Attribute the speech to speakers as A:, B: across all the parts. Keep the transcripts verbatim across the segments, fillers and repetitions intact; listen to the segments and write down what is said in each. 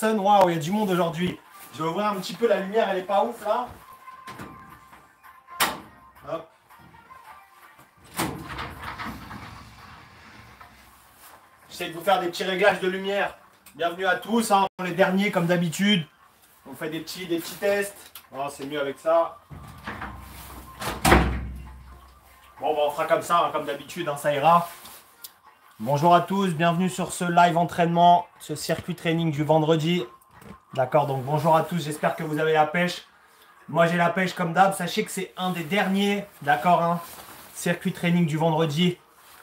A: personnes. Waouh, il y a du monde aujourd'hui. Je vais ouvrir un petit peu la lumière, elle est pas ouf là. Hop. J'essaie de vous faire des petits réglages de lumière. Bienvenue à tous, hein, les derniers comme d'habitude. On fait des petits, des petits tests. Oh, c'est mieux avec ça. Bon, bah, on fera comme ça, hein, comme d'habitude, hein, ça ira. Bonjour à tous, bienvenue sur ce live entraînement, ce circuit training du vendredi. D'accord, donc bonjour à tous, j'espère que vous avez la pêche. Moi j'ai la pêche comme d'hab, sachez que c'est un des derniers, d'accord, hein, circuit training du vendredi.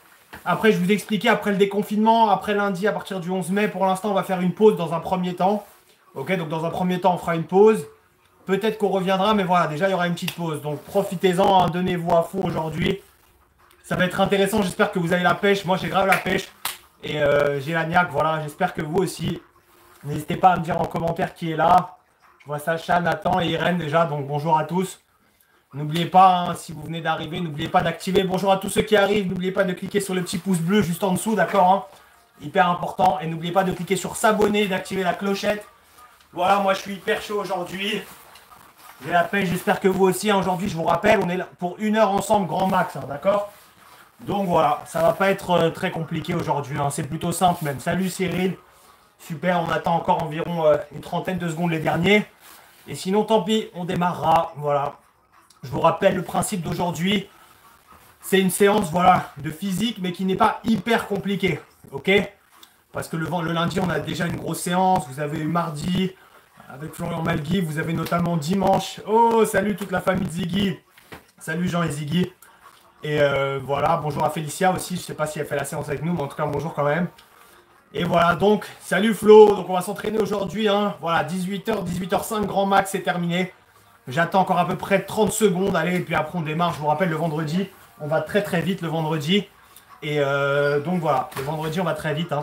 A: Après je vous ai expliqué, après le déconfinement, après lundi à partir du onze mai, pour l'instant on va faire une pause dans un premier temps. Ok, donc dans un premier temps on fera une pause. Peut-être qu'on reviendra, mais voilà, déjà il y aura une petite pause. Donc profitez-en, hein, donnez-vous à fond aujourd'hui. Ça va être intéressant, j'espère que vous avez la pêche. Moi j'ai grave la pêche et euh, j'ai la niaque, voilà, j'espère que vous aussi. N'hésitez pas à me dire en commentaire qui est là. Je vois Sacha, Nathan et Irène déjà, donc bonjour à tous. N'oubliez pas, hein, si vous venez d'arriver, n'oubliez pas d'activer. Bonjour à tous ceux qui arrivent, n'oubliez pas de cliquer sur le petit pouce bleu juste en dessous, d'accord, hein, hyper important. Et n'oubliez pas de cliquer sur s'abonner, d'activer la clochette. Voilà, moi je suis hyper chaud aujourd'hui. J'ai la pêche, j'espère que vous aussi. Hein. Aujourd'hui, je vous rappelle, on est là pour une heure ensemble, grand max, hein, d'accord. Donc voilà, ça va pas être euh, très compliqué aujourd'hui, hein. C'est plutôt simple même. Salut Cyril. Super, on attend encore environ euh, une trentaine de secondes les derniers. Et sinon, tant pis, on démarrera. Voilà. Je vous rappelle le principe d'aujourd'hui. C'est une séance, voilà, de physique, mais qui n'est pas hyper compliquée. Ok? Parce que le, le lundi, on a déjà une grosse séance. Vous avez eu mardi avec Florian Malgui. Vous avez notamment dimanche. Oh, salut toute la famille de Ziggy. Salut Jean et Ziggy. Et euh, voilà, bonjour à Félicia aussi. Je ne sais pas si elle fait la séance avec nous, mais en tout cas, bonjour quand même. Et voilà, donc, salut Flo, donc on va s'entraîner aujourd'hui, hein. Voilà, dix-huit heures, dix-huit heures cinq, grand max, c'est terminé. J'attends encore à peu près trente secondes, allez, et puis après on démarre, je vous rappelle, le vendredi, on va très très vite le vendredi. Et euh, donc voilà, le vendredi, on va très vite, hein.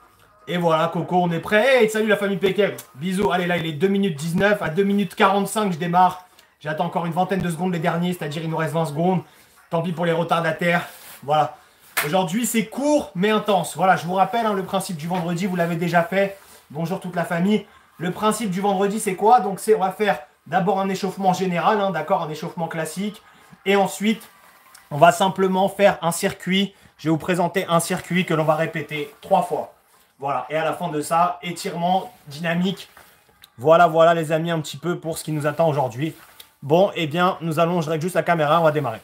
A: Et voilà, Coco, on est prêt. Hey, salut la famille Péquet, bisous, allez, là, il est deux minutes dix-neuf, à deux minutes quarante-cinq, je démarre. J'attends encore une vingtaine de secondes les derniers, c'est-à-dire il nous reste vingt secondes. Tant pis pour les retardataires, voilà. Aujourd'hui, c'est court mais intense. Voilà, je vous rappelle, hein, le principe du vendredi, vous l'avez déjà fait. Bonjour toute la famille. Le principe du vendredi, c'est quoi? Donc, c'est on va faire d'abord un échauffement général, hein, d'accord, un échauffement classique. Et ensuite, on va simplement faire un circuit. Je vais vous présenter un circuit que l'on va répéter trois fois. Voilà, et à la fin de ça, étirement dynamique. Voilà, voilà les amis, un petit peu pour ce qui nous attend aujourd'hui. Bon, eh bien, nous allons, je règle juste la caméra, on va démarrer.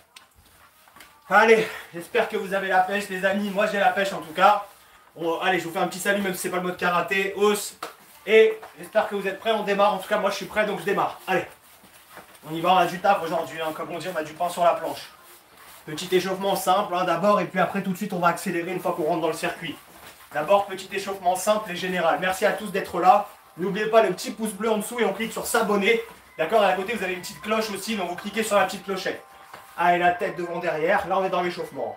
A: Allez, j'espère que vous avez la pêche les amis, moi j'ai la pêche en tout cas. On, allez, je vous fais un petit salut même si c'est pas le mode karaté, hausse. Et j'espère que vous êtes prêts, on démarre, en tout cas moi je suis prêt donc je démarre. Allez, on y va, on a du taf aujourd'hui, hein, comme on dit, on a du pain sur la planche. Petit échauffement simple hein, d'abord et puis après tout de suite on va accélérer une fois qu'on rentre dans le circuit. D'abord petit échauffement simple et général, merci à tous d'être là. N'oubliez pas le petit pouce bleu en dessous et on clique sur s'abonner. D'accord, à côté vous avez une petite cloche aussi, donc vous cliquez sur la petite clochette. Allez, la tête devant derrière, là on est dans l'échauffement.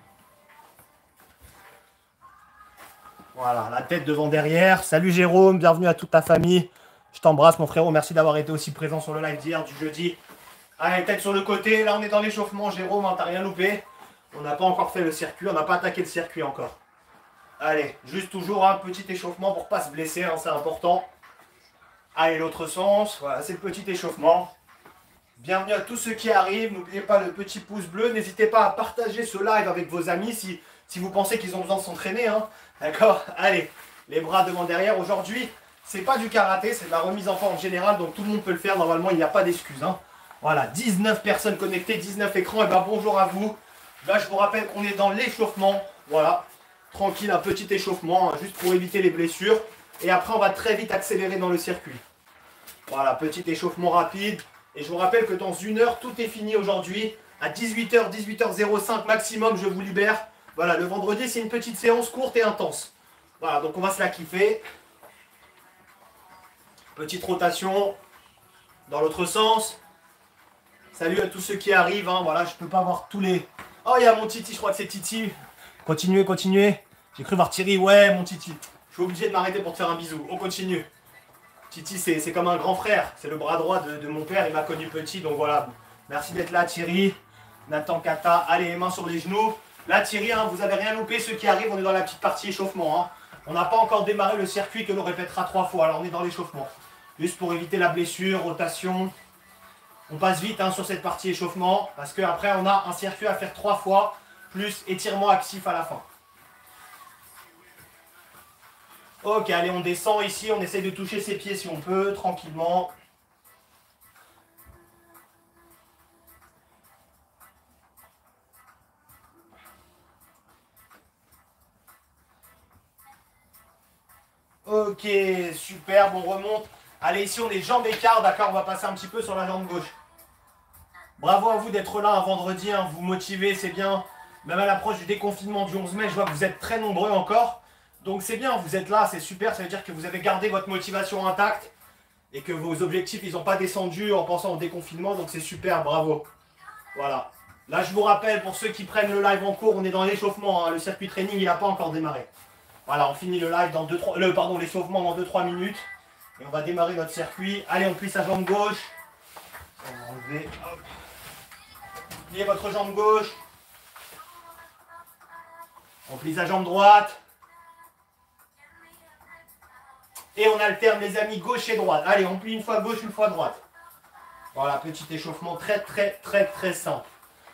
A: Voilà, la tête devant derrière. Salut Jérôme, bienvenue à toute ta famille. Je t'embrasse mon frérot, merci d'avoir été aussi présent sur le live d'hier, du jeudi. Allez, tête sur le côté, là on est dans l'échauffement Jérôme, hein, t'as rien loupé. On n'a pas encore fait le circuit, on n'a pas attaqué le circuit encore. Allez, juste toujours un petit échauffement pour pas se blesser, hein, c'est important. Allez, l'autre sens, voilà, c'est le petit échauffement. Bienvenue à tous ceux qui arrivent, n'oubliez pas le petit pouce bleu, n'hésitez pas à partager ce live avec vos amis si, si vous pensez qu'ils ont besoin de s'entraîner, hein. D'accord? Allez, les bras devant derrière, aujourd'hui, c'est pas du karaté, c'est de la remise en forme générale, donc tout le monde peut le faire, normalement il n'y a pas d'excuses, hein. Voilà, dix-neuf personnes connectées, dix-neuf écrans, et ben bonjour à vous. Là je vous rappelle qu'on est dans l'échauffement, voilà, tranquille, un petit échauffement, hein, juste pour éviter les blessures, et après on va très vite accélérer dans le circuit. Voilà, petit échauffement rapide. Et je vous rappelle que dans une heure, tout est fini aujourd'hui. À dix-huit heures, dix-huit heures zéro cinq maximum, je vous libère. Voilà, le vendredi, c'est une petite séance courte et intense. Voilà, donc on va se la kiffer. Petite rotation dans l'autre sens. Salut à tous ceux qui arrivent. Hein. Voilà, je peux pas voir tous les... Oh, il y a mon Titi, je crois que c'est Titi. Continuez, continuez. J'ai cru voir Thierry. Ouais, mon Titi. Je suis obligé de m'arrêter pour te faire un bisou. On continue. Titi, c'est comme un grand frère, c'est le bras droit de, de mon père, il m'a connu petit, donc voilà. Merci d'être là Thierry, Nathan Kata, allez les mains sur les genoux. Là Thierry, hein, vous avez rien loupé, ceux qui arrivent, on est dans la petite partie échauffement. Hein. On n'a pas encore démarré le circuit que l'on répétera trois fois. Alors on est dans l'échauffement. Juste pour éviter la blessure, rotation. On passe vite hein, sur cette partie échauffement. Parce qu'après on a un circuit à faire trois fois. Plus étirement actif à la fin. Ok, allez, on descend ici. On essaye de toucher ses pieds si on peut, tranquillement. Ok, super, on remonte. Allez, ici on est jambes écart, d'accord, on va passer un petit peu sur la jambe gauche. Bravo à vous d'être là un vendredi, hein, vous motivez, c'est bien. Même à l'approche du déconfinement du onze mai, je vois que vous êtes très nombreux encore. Donc c'est bien, vous êtes là, c'est super, ça veut dire que vous avez gardé votre motivation intacte. Et que vos objectifs, ils n'ont pas descendu en pensant au déconfinement, donc c'est super, bravo. Voilà. Là, je vous rappelle, pour ceux qui prennent le live en cours, on est dans l'échauffement, hein, le circuit training, il n'a pas encore démarré. Voilà, on finit le live dans deux trois, le pardon, l'échauffement dans deux trois minutes. Et on va démarrer notre circuit. Allez, on plie sa jambe gauche. On va enlever. Hop. Pliez votre jambe gauche. On plie sa jambe droite. Et on alterne les amis gauche et droite. Allez, on plie une fois gauche, une fois droite. Voilà, petit échauffement très très très très simple.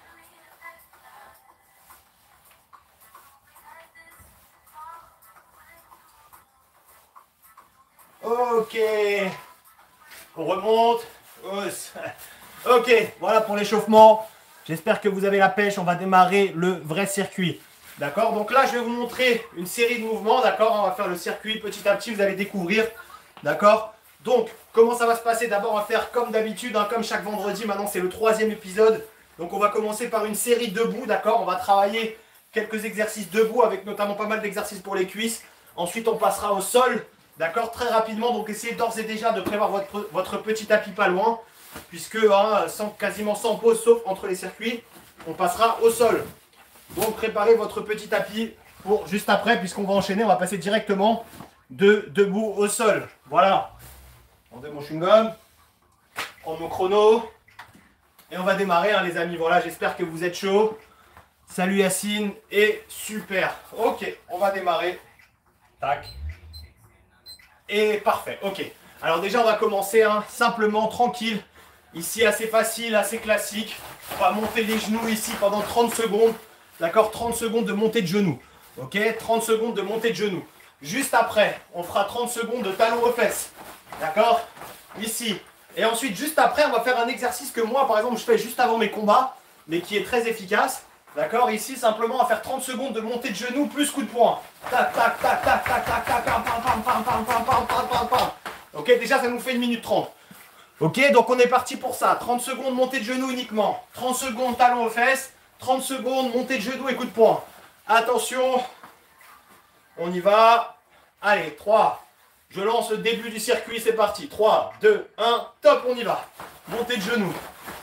A: Ok, on remonte. Ok, voilà pour l'échauffement. J'espère que vous avez la pêche. On va démarrer le vrai circuit. D'accord, donc là je vais vous montrer une série de mouvements. D'accord, on va faire le circuit petit à petit. Vous allez découvrir. D'accord, donc comment ça va se passer? D'abord on va faire comme d'habitude, hein, comme chaque vendredi. Maintenant c'est le troisième épisode. Donc on va commencer par une série debout. D'accord, on va travailler quelques exercices debout avec notamment pas mal d'exercices pour les cuisses. Ensuite on passera au sol. D'accord, très rapidement, donc essayez d'ores et déjà de prévoir votre, votre petit tapis pas loin, puisque hein, sans, quasiment sans pause, sauf entre les circuits, on passera au sol. Donc préparez votre petit tapis pour juste après, puisqu'on va enchaîner, on va passer directement de debout au sol. Voilà. Rendez mon chewing-gum, prendre mon chrono, et on va démarrer hein, les amis. Voilà, j'espère que vous êtes chauds. Salut Yacine, et super. Ok, on va démarrer. Tac. Et parfait, ok. Alors déjà on va commencer hein, simplement, tranquille. Ici assez facile, assez classique. On va monter les genoux ici pendant trente secondes. D'accord, trente secondes de montée de genoux. Ok, trente secondes de montée de genoux. Juste après, on fera trente secondes de talons aux fesses. D'accord, ici. Et ensuite, juste après, on va faire un exercice que moi, par exemple, je fais juste avant mes combats, mais qui est très efficace. D'accord, ici, simplement, on va faire trente secondes de montée de genoux plus coup de poing. Tac, tac, tac, tac, tac, tac, tac, pam, pam, pam, pam, pam, pam, pam, pam, pam, pam. Ok, déjà, ça nous fait une minute trente. Ok, donc on est parti pour ça. trente secondes montée de genoux uniquement. trente secondes talons aux fesses. trente secondes montée de genoux et coup de poing. Attention, on y va. Allez, trois. Je lance le début du circuit, c'est parti. trois, deux, un, top, on y va. Montée de genoux.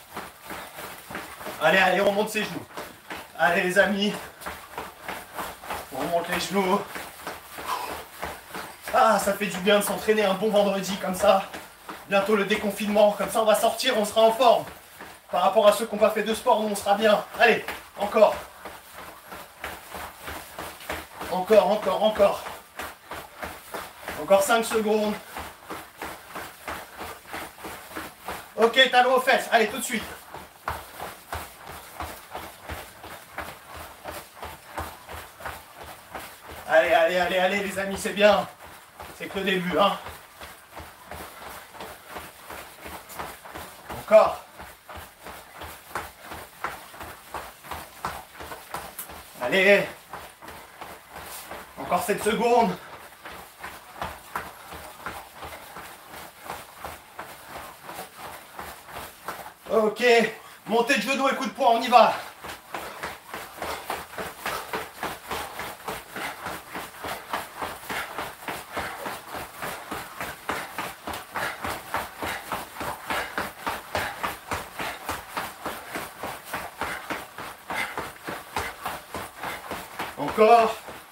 A: Allez, allez, on monte ses genoux. Allez les amis, on remonte les genoux. Ah, ça fait du bien de s'entraîner un bon vendredi comme ça. Bientôt le déconfinement, comme ça on va sortir, on sera en forme. Par rapport à ceux qui n'ont pas fait de sport, nous on sera bien. Allez, encore. Encore, encore, encore. Encore cinq secondes. Ok, talons aux fesses, allez tout de suite. Allez, allez, allez, allez les amis, c'est bien. C'est que le début, hein. Encore. Allez. Encore sept secondes. Ok. Montée de genoux et coup de poing, on y va. Encore.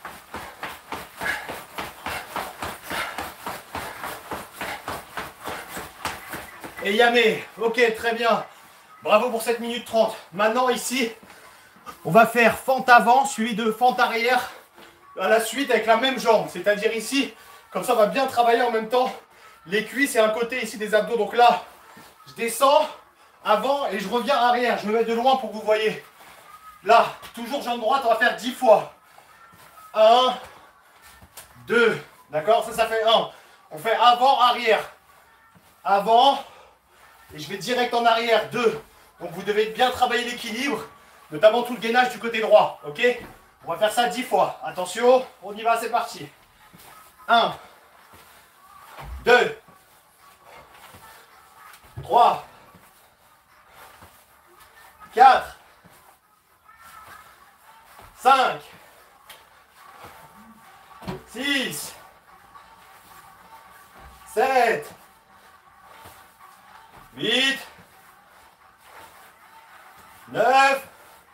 A: Et Yamé, ok, très bien. Bravo pour cette minute trente. Maintenant ici, on va faire fente avant, suivi de fente arrière, à la suite avec la même jambe. C'est-à-dire ici, comme ça on va bien travailler en même temps les cuisses et un côté ici des abdos. Donc là, je descends avant et je reviens arrière. Je me mets de loin pour que vous voyez. Là, toujours jambe droite, on va faire dix fois. un, deux, d'accord? Ça, ça fait un. On fait avant, arrière. Avant, et je vais direct en arrière, deux. Donc vous devez bien travailler l'équilibre, notamment tout le gainage du côté droit, ok? On va faire ça dix fois. Attention, on y va, c'est parti. un, deux, trois, quatre, cinq, six, sept, huit, neuf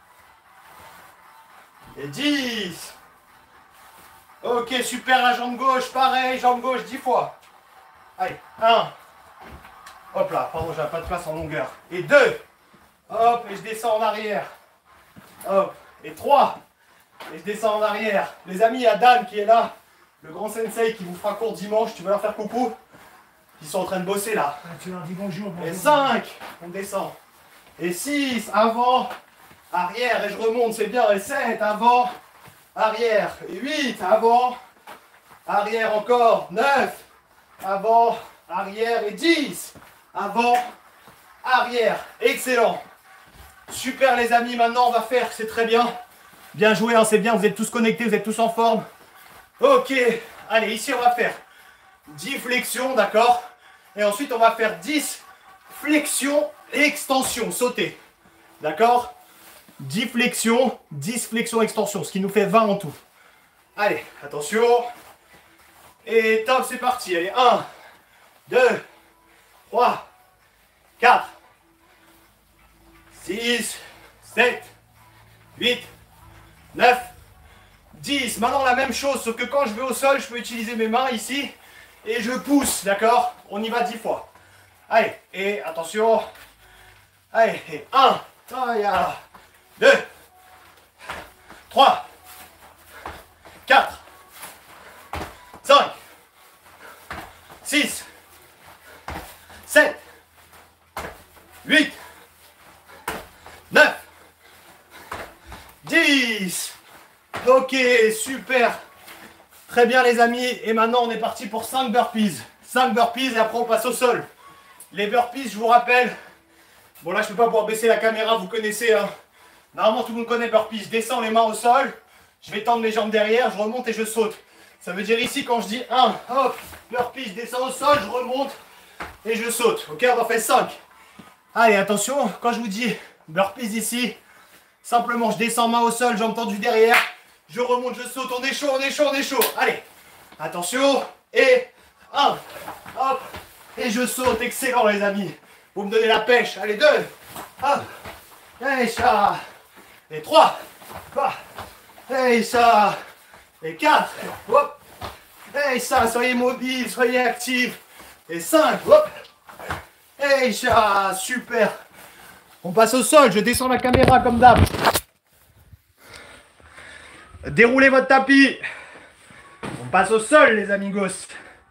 A: et dix. Ok, super, la jambe gauche, pareil, jambe gauche dix fois. Allez, un. Hop là, pardon, j'avais pas de place en longueur. Et deux. Hop, et je descends en arrière. Hop, et trois. Et je descends en arrière. Les amis, il y a Dan qui est là, le grand sensei qui vous fera cours dimanche. Tu veux leur faire coucou? Ils sont en train de bosser là.
B: Tu leur dis bonjour. bonjour.
A: Et cinq, on descend. Et six, avant, arrière, et je remonte, c'est bien. Et sept, avant, arrière. Et huit, avant, arrière encore. neuf, avant, arrière. Et dix, avant, arrière. Excellent. Super les amis, maintenant on va faire, c'est très bien. Bien joué, hein, c'est bien, vous êtes tous connectés, vous êtes tous en forme. Ok, allez, ici on va faire dix flexions, d'accord? Et ensuite on va faire dix flexions et extensions, sauter. D'accord? dix flexions, dix flexions, extensions, ce qui nous fait vingt en tout. Allez, attention. Et top, c'est parti. Allez, un, deux, trois, quatre, six, sept, huit, neuf, dix. Maintenant la même chose, sauf que quand je vais au sol, je peux utiliser mes mains ici et je pousse, d'accord? On y va dix fois. Allez, et attention. Allez, et un, deux, trois, quatre, cinq, six, sept, huit, neuf, dix. Ok, super. Très bien les amis. Et maintenant on est parti pour cinq burpees. cinq burpees et après on passe au sol. Les burpees, je vous rappelle. Bon là je ne peux pas pouvoir baisser la caméra, vous connaissez. Hein. Normalement tout le monde connaît burpees. Je descends les mains au sol. Je vais tendre mes jambes derrière, je remonte et je saute. Ça veut dire ici quand je dis un, hop, burpees, je descends au sol, je remonte et je saute. Ok, on en fait cinq. Allez, attention, quand je vous dis burpees ici, simplement je descends main au sol, jambes tendues derrière, je remonte, je saute, on est chaud, on est chaud, on est chaud. Allez, attention, et un, hop, et je saute, excellent les amis. Vous me donnez la pêche, allez, deux, hop, et ça, et trois, hop, et ça, et quatre, hop, et ça, soyez mobiles, soyez actifs, et cinq, hop, et ça, super. On passe au sol, je descends la caméra comme d'hab. Déroulez votre tapis. On passe au sol les amigos.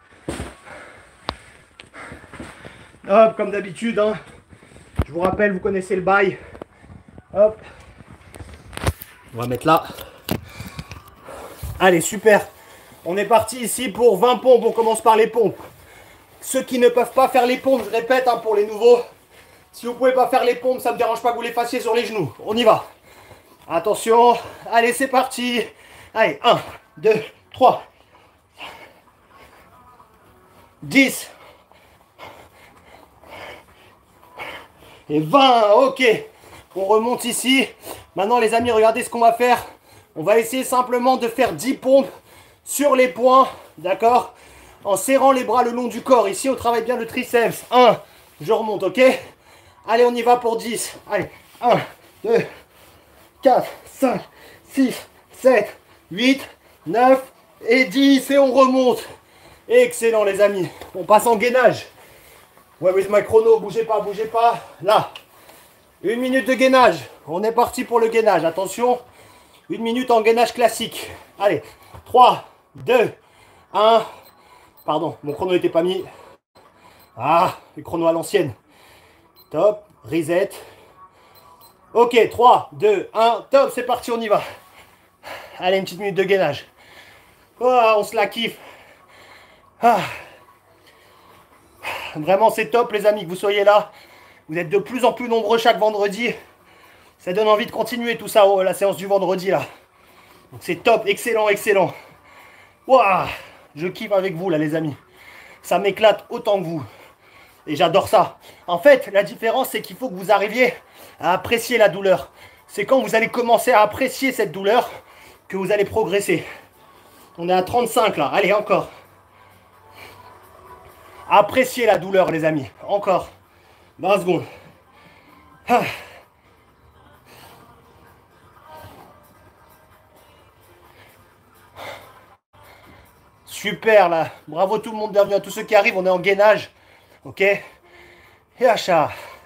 A: Hop, comme d'habitude, hein. Je vous rappelle, vous connaissez le bail. Hop. On va mettre là. Allez, super. On est parti ici pour vingt pompes. On commence par les pompes. Ceux qui ne peuvent pas faire les pompes, je répète, hein, pour les nouveaux. Si vous ne pouvez pas faire les pompes, ça ne me dérange pas que vous les fassiez sur les genoux. On y va. Attention. Allez, c'est parti. Allez, un, deux, trois, dix et vingt. Ok. On remonte ici. Maintenant, les amis, regardez ce qu'on va faire. On va essayer simplement de faire dix pompes sur les poings. D'accord? En serrant les bras le long du corps. Ici, on travaille bien le triceps. un. Je remonte, ok? Allez, on y va pour dix. Allez, un, deux, quatre, cinq, six, sept, huit, neuf et dix. Et on remonte. Excellent, les amis. On passe en gainage. Ouais, with my chrono. Bougez pas, bougez pas. Là. Une minute de gainage. On est parti pour le gainage. Attention. Une minute en gainage classique. Allez, trois, deux, un. Pardon, mon chrono n'était pas mis. Ah, le chrono à l'ancienne. Top, reset. Ok, trois, deux, un, top, c'est parti, on y va. Allez, une petite minute de gainage. Oh, on se la kiffe. Ah. Vraiment, c'est top, les amis, que vous soyez là. Vous êtes de plus en plus nombreux chaque vendredi. Ça donne envie de continuer tout ça, oh, la séance du vendredi, là. C'est top, excellent, excellent. Waouh, je kiffe avec vous, là, les amis. Ça m'éclate autant que vous. Et j'adore ça. En fait, la différence, c'est qu'il faut que vous arriviez à apprécier la douleur. C'est quand vous allez commencer à apprécier cette douleur que vous allez progresser. On est à trente-cinq, là. Allez, encore. Appréciez la douleur, les amis. Encore. vingt secondes. Ah. Super, là. Bravo tout le monde. Bienvenue à tous ceux qui arrivent. On est en gainage. Ok. Et achat.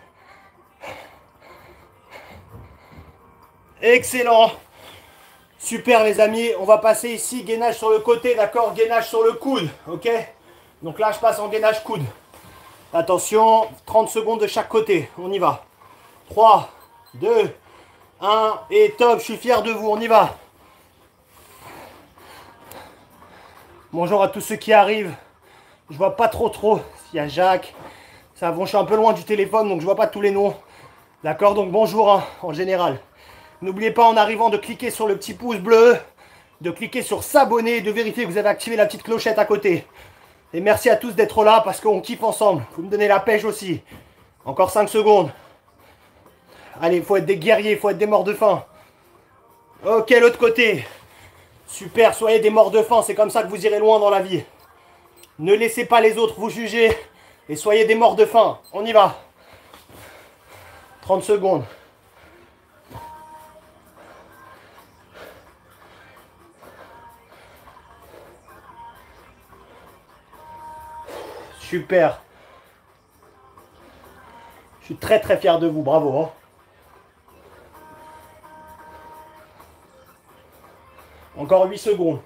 A: Excellent. Super, les amis. On va passer ici. Gainage sur le côté. D'accord. Gainage sur le coude. Ok. Donc là, je passe en gainage coude. Attention. trente secondes de chaque côté. On y va. trois, deux, un. Et top. Je suis fier de vous. On y va. Bonjour à tous ceux qui arrivent. Je vois pas trop trop. Il y a Jacques. Ça, bon, je suis un peu loin du téléphone, donc je vois pas tous les noms. D'accord, donc bonjour hein, en général. N'oubliez pas en arrivant de cliquer sur le petit pouce bleu, de cliquer sur s'abonner et de vérifier que vous avez activé la petite clochette à côté. Et merci à tous d'être là parce qu'on kiffe ensemble. Vous me donnez la pêche aussi. Encore cinq secondes. Allez, il faut être des guerriers, il faut être des morts de faim. Ok, l'autre côté. Super, soyez des morts de faim, c'est comme ça que vous irez loin dans la vie. Ne laissez pas les autres vous juger et soyez des morts de faim. On y va. trente secondes. Super. Je suis très très fier de vous, bravo. Hein. Encore huit secondes.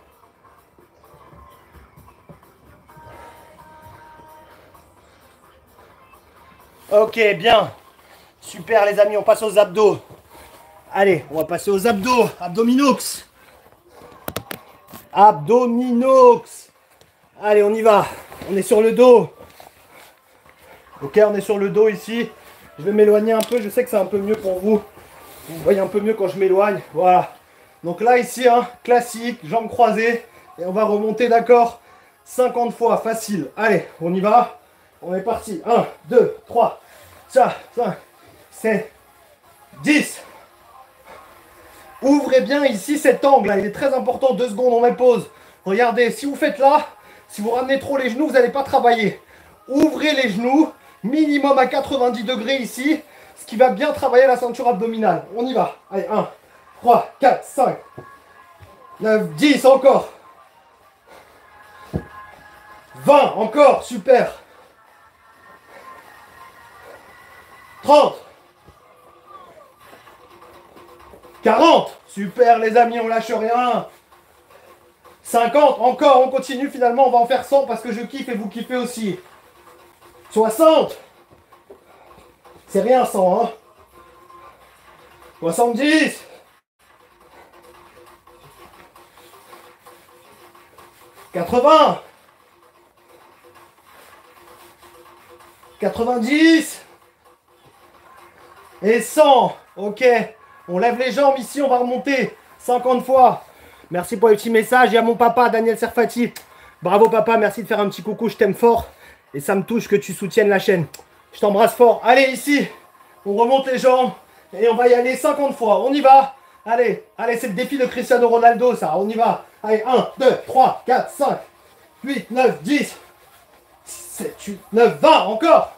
A: Ok, bien. Super les amis, on passe aux abdos. Allez, on va passer aux abdos. Abdominox. Abdominox. Allez, on y va. On est sur le dos. Ok, on est sur le dos ici. Je vais m'éloigner un peu. Je sais que c'est un peu mieux pour vous. Vous voyez un peu mieux quand je m'éloigne. Voilà. Donc là, ici, hein, classique, jambes croisées. Et on va remonter, d'accord, cinquante fois, facile. Allez, on y va. On est parti. un, deux, trois, quatre, cinq, sept, dix. Ouvrez bien ici cet angle. Là. Il est très important. Deux secondes, on met pause. Regardez, si vous faites là, si vous ramenez trop les genoux, vous n'allez pas travailler. Ouvrez les genoux, minimum à quatre-vingt-dix degrés ici, ce qui va bien travailler la ceinture abdominale. On y va. Allez, un, trois, quatre, cinq, neuf, dix, encore. vingt, encore, super. trente. quarante. Super les amis, on lâche rien. cinquante, encore, on continue finalement, on va en faire cent parce que je kiffe et vous kiffez aussi. soixante. C'est rien cent, hein. soixante-dix. quatre-vingts. quatre-vingt-dix. Et cent. Ok. On lève les jambes ici, on va remonter. cinquante fois. Merci pour les petits messages. Il y a mon papa, Daniel Serfati. Bravo papa, merci de faire un petit coucou, je t'aime fort. Et ça me touche que tu soutiennes la chaîne. Je t'embrasse fort. Allez, ici, on remonte les jambes. Et on va y aller cinquante fois. On y va. Allez, allez, c'est le défi de Cristiano Ronaldo, ça. On y va. Allez, un, deux, trois, quatre, cinq, huit, neuf, dix, sept, huit, neuf, vingt, encore.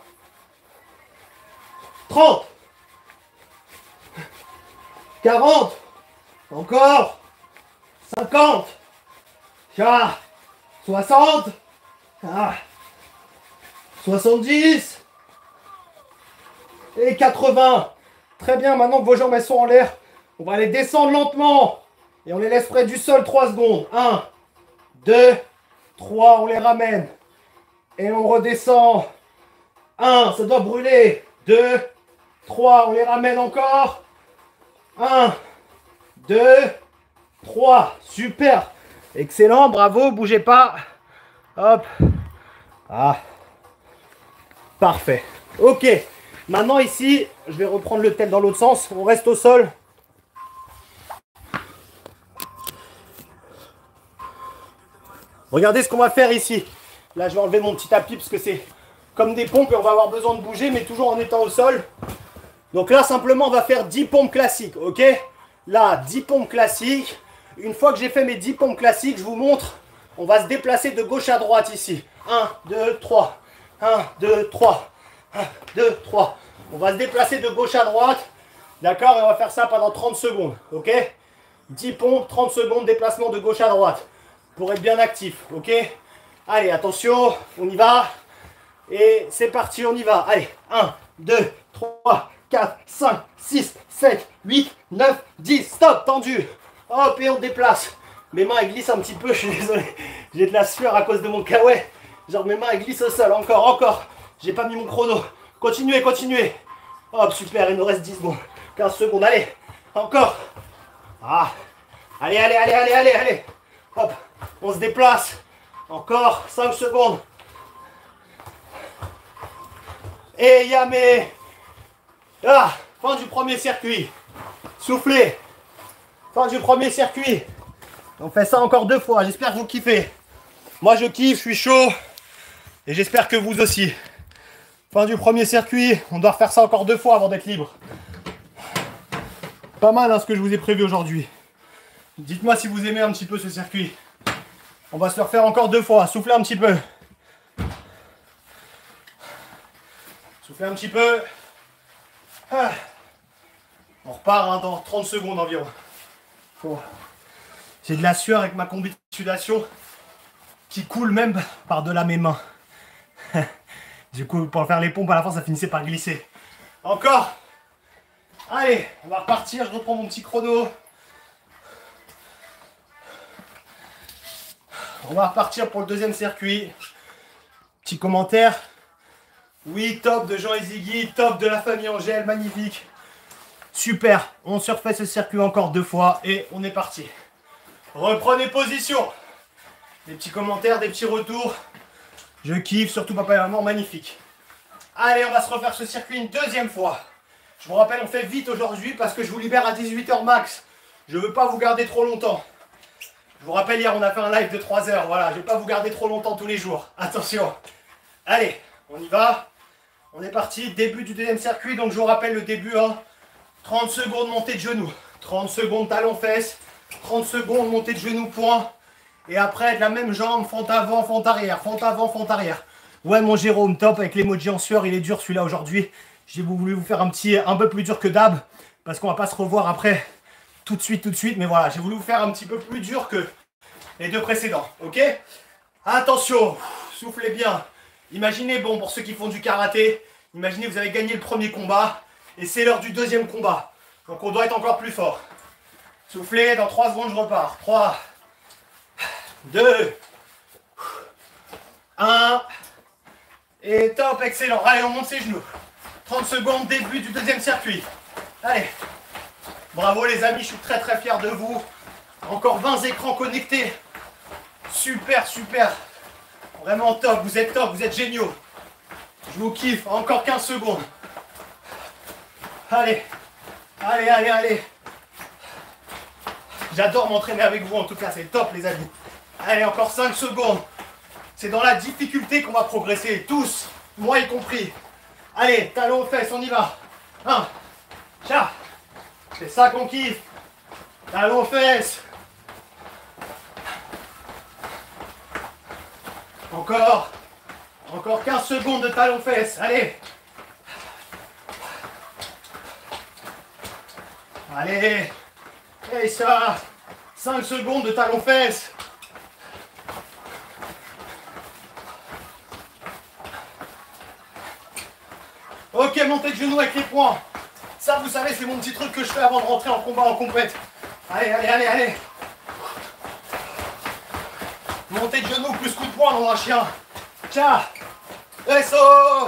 A: trente. quarante. Encore. cinquante. Ah, soixante. Ah, soixante-dix. Et quatre-vingts. Très bien, maintenant que vos jambes elles sont en l'air, on va aller descendre lentement. Et on les laisse près du sol trois secondes. un, deux, trois, on les ramène. Et on redescend. un, ça doit brûler. deux, trois, on les ramène encore. un, deux, trois. Super. Excellent, bravo, bougez pas. Hop. Ah. Parfait. Ok. Maintenant ici, je vais reprendre le tel dans l'autre sens. On reste au sol. Regardez ce qu'on va faire ici. Là, je vais enlever mon petit tapis parce que c'est comme des pompes et on va avoir besoin de bouger, mais toujours en étant au sol. Donc là, simplement, on va faire dix pompes classiques, ok? Là, dix pompes classiques. Une fois que j'ai fait mes dix pompes classiques, je vous montre. On va se déplacer de gauche à droite ici. un, deux, trois. un, deux, trois. un, deux, trois. On va se déplacer de gauche à droite. D'accord? Et on va faire ça pendant trente secondes, ok? dix pompes, trente secondes, déplacement de gauche à droite. Pour être bien actif, ok? Allez, attention, on y va. Et c'est parti, on y va. Allez, un, deux, trois, quatre, cinq, six, sept, huit, neuf, dix. Stop, tendu. Hop, et on déplace. Mes mains, elles glissent un petit peu, je suis désolé. J'ai de la sueur à cause de mon kawaii. Genre, mes mains, elles glissent au sol. Encore, encore. J'ai pas mis mon chrono. Continuez, continuez. Hop, super, il nous reste dix secondes. quinze secondes, allez. Encore. Ah. Allez, allez, allez, allez, allez, allez. Hop, on se déplace. Encore cinq secondes. Et yamé. Ah, fin du premier circuit. Soufflez. Fin du premier circuit. On fait ça encore deux fois. J'espère que vous kiffez. Moi, je kiffe, je suis chaud. Et j'espère que vous aussi. Fin du premier circuit. On doit refaire ça encore deux fois avant d'être libre. Pas mal hein, ce que je vous ai prévu aujourd'hui. Dites-moi si vous aimez un petit peu ce circuit. On va se le refaire encore deux fois. Soufflez un petit peu. Soufflez un petit peu. Ah. On repart hein, dans trente secondes environ. Oh. J'ai de la sueur avec ma combi de sudation qui coule même par-delà mes mains. Du coup, pour faire les pompes, à la fin, ça finissait par glisser. Encore. Allez, on va repartir. Je reprends mon petit chrono. On va repartir pour le deuxième circuit. Petit commentaire. Oui, top de Jean et Ziggy, top de la famille Angèle, magnifique. Super, on se refait ce circuit encore deux fois et on est parti. Reprenez position. Des petits commentaires, des petits retours. Je kiffe, surtout papa et maman, magnifique. Allez, on va se refaire ce circuit une deuxième fois. Je vous rappelle, on fait vite aujourd'hui parce que je vous libère à dix-huit heures max. Je ne veux pas vous garder trop longtemps. Je vous rappelle, hier, on a fait un live de trois heures. Voilà, je ne vais pas vous garder trop longtemps tous les jours. Attention. Allez, on y va. On est parti. Début du deuxième circuit. Donc, je vous rappelle le début. Hein. trente secondes montée de genoux. trente secondes talon-fesse. trente secondes montée de genoux, point. Et après, de la même jambe, fente avant, fente arrière. Fente avant, fente arrière. Ouais, mon Jérôme, top. Avec l'emoji en sueur, il est dur celui-là aujourd'hui. J'ai voulu vous faire un petit, un peu plus dur que d'hab. Parce qu'on va pas se revoir après. Tout de suite, tout de suite. Mais voilà, j'ai voulu vous faire un petit peu plus dur que les deux précédents. Ok? Attention. Soufflez bien. Imaginez, bon, pour ceux qui font du karaté, imaginez vous avez gagné le premier combat et c'est l'heure du deuxième combat. Donc on doit être encore plus fort. Soufflez, dans trois secondes je repars. trois, deux, un. Et top, excellent. Allez, on monte ses genoux. trente secondes, début du deuxième circuit. Allez. Bravo les amis, je suis très très fier de vous. Encore vingt écrans connectés. Super, super. Vraiment top, vous êtes top, vous êtes géniaux. Je vous kiffe, encore quinze secondes. Allez, allez, allez, allez. J'adore m'entraîner avec vous en tout cas, c'est top les amis. Allez, encore cinq secondes. C'est dans la difficulté qu'on va progresser, tous, moi y compris. Allez, talons aux fesses, on y va. un, chat. C'est ça qu'on kiffe. Talons aux fesses. Encore. Encore quinze secondes de talons-fesses. Allez. Allez. Et ça. cinq secondes de talons-fesses. Ok, montez de genoux avec les poings. Ça, vous savez, c'est mon petit truc que je fais avant de rentrer en combat, en compète. Allez, allez, allez, allez. Montée de genoux plus coup de poing dans un chien. Tiens. Eso.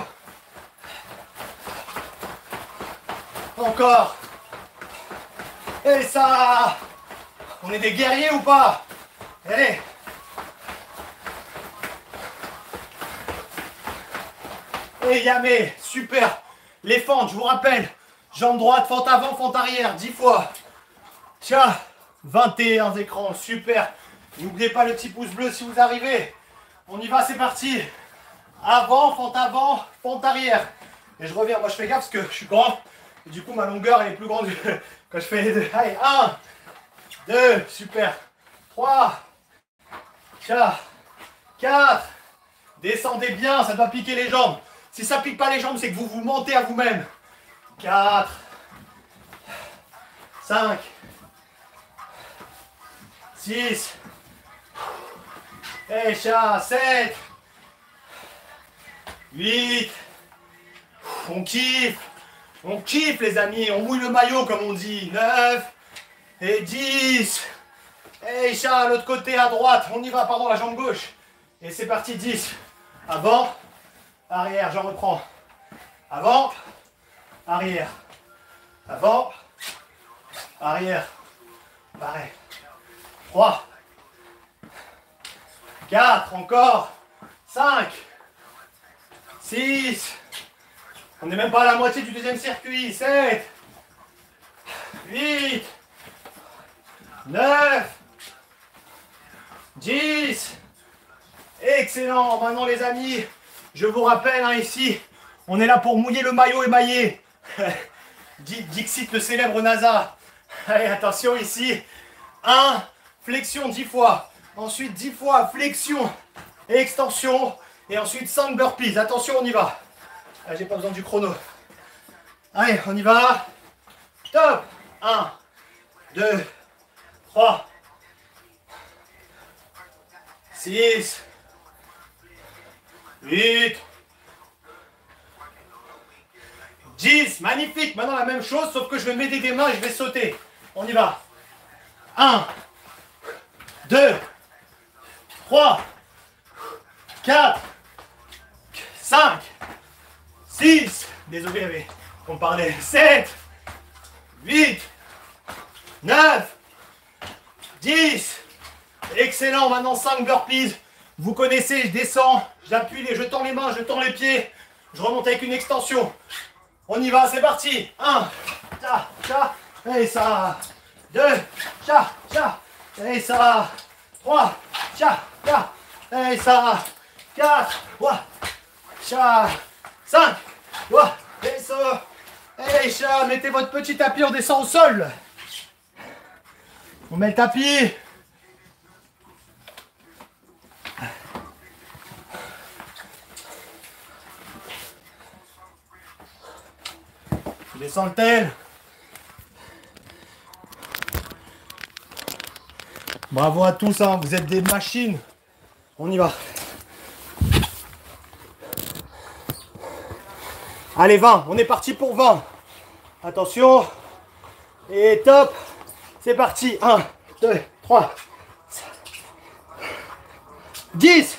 A: Encore. Et ça. On est des guerriers ou pas? Allez. Et yamé. Super. Les fentes, je vous rappelle. Jambe droite, fente avant, fente arrière. dix fois. Tiens. vingt et un écrans. Super. N'oubliez pas le petit pouce bleu si vous arrivez. On y va, c'est parti. Avant, fente avant, fente arrière. Et je reviens. Moi, je fais gaffe parce que je suis grand. Et du coup, ma longueur elle est plus grande quand je fais les deux. Allez, un, deux, super. trois, quatre. Descendez bien, ça doit piquer les jambes. Si ça pique pas les jambes, c'est que vous vous mentez à vous-même. quatre, cinq, six, et chat, sept, huit. On kiffe. On kiffe les amis, on mouille le maillot comme on dit. neuf et dix. Et chat, l'autre côté à droite. On y va, pardon, la jambe gauche. Et c'est parti, dix. Avant, arrière, j'en reprends. Avant, arrière. Avant, arrière. Pareil. trois. quatre, encore. cinq. six. On n'est même pas à la moitié du deuxième circuit. sept, huit, neuf, dix. Excellent. Maintenant les amis, je vous rappelle hein, ici, on est là pour mouiller le maillot émaillé. Dixit le célèbre NASA. Allez, attention ici. un, flexion dix fois. Ensuite dix fois flexion et extension. Et ensuite cinq burpees. Attention, on y va. Là, j'ai pas besoin du chrono. Allez, on y va. Top. un, deux, trois, six, huit, dix. Magnifique. Maintenant, la même chose, sauf que je vais m'aider des mains et je vais sauter. On y va. un, deux, trois, quatre, cinq, six, désolé, mais on parlait, sept, huit, neuf, dix, excellent, maintenant cinq burpees, vous connaissez, je descends, j'appuie, les, je tends les mains, je tends les pieds, je remonte avec une extension, on y va, c'est parti, un, ça, ça, et ça, deux, ça, ça, et ça, trois, ça, ça, et ça, quatre, ça, cinq, et ça, et ça, mettez votre petit tapis, on descend au sol. On met le tapis. Je descends le tel. Bravo à tous, hein, vous êtes des machines. On y va. Allez, vingt, on est parti pour vingt. Attention. Et top. C'est parti. un, deux, trois, dix,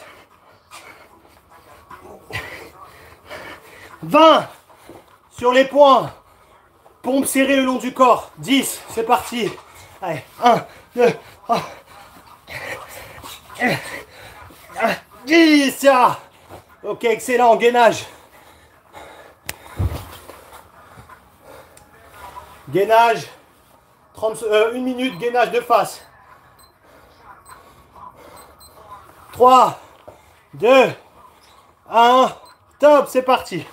A: vingt. Sur les poings. Pompe serrée le long du corps. dix, c'est parti. Allez, un, deux, trois, dix. Ok, excellent, gainage. Gainage, trente, euh, une minute, gainage de face. trois, deux, un, top, c'est parti.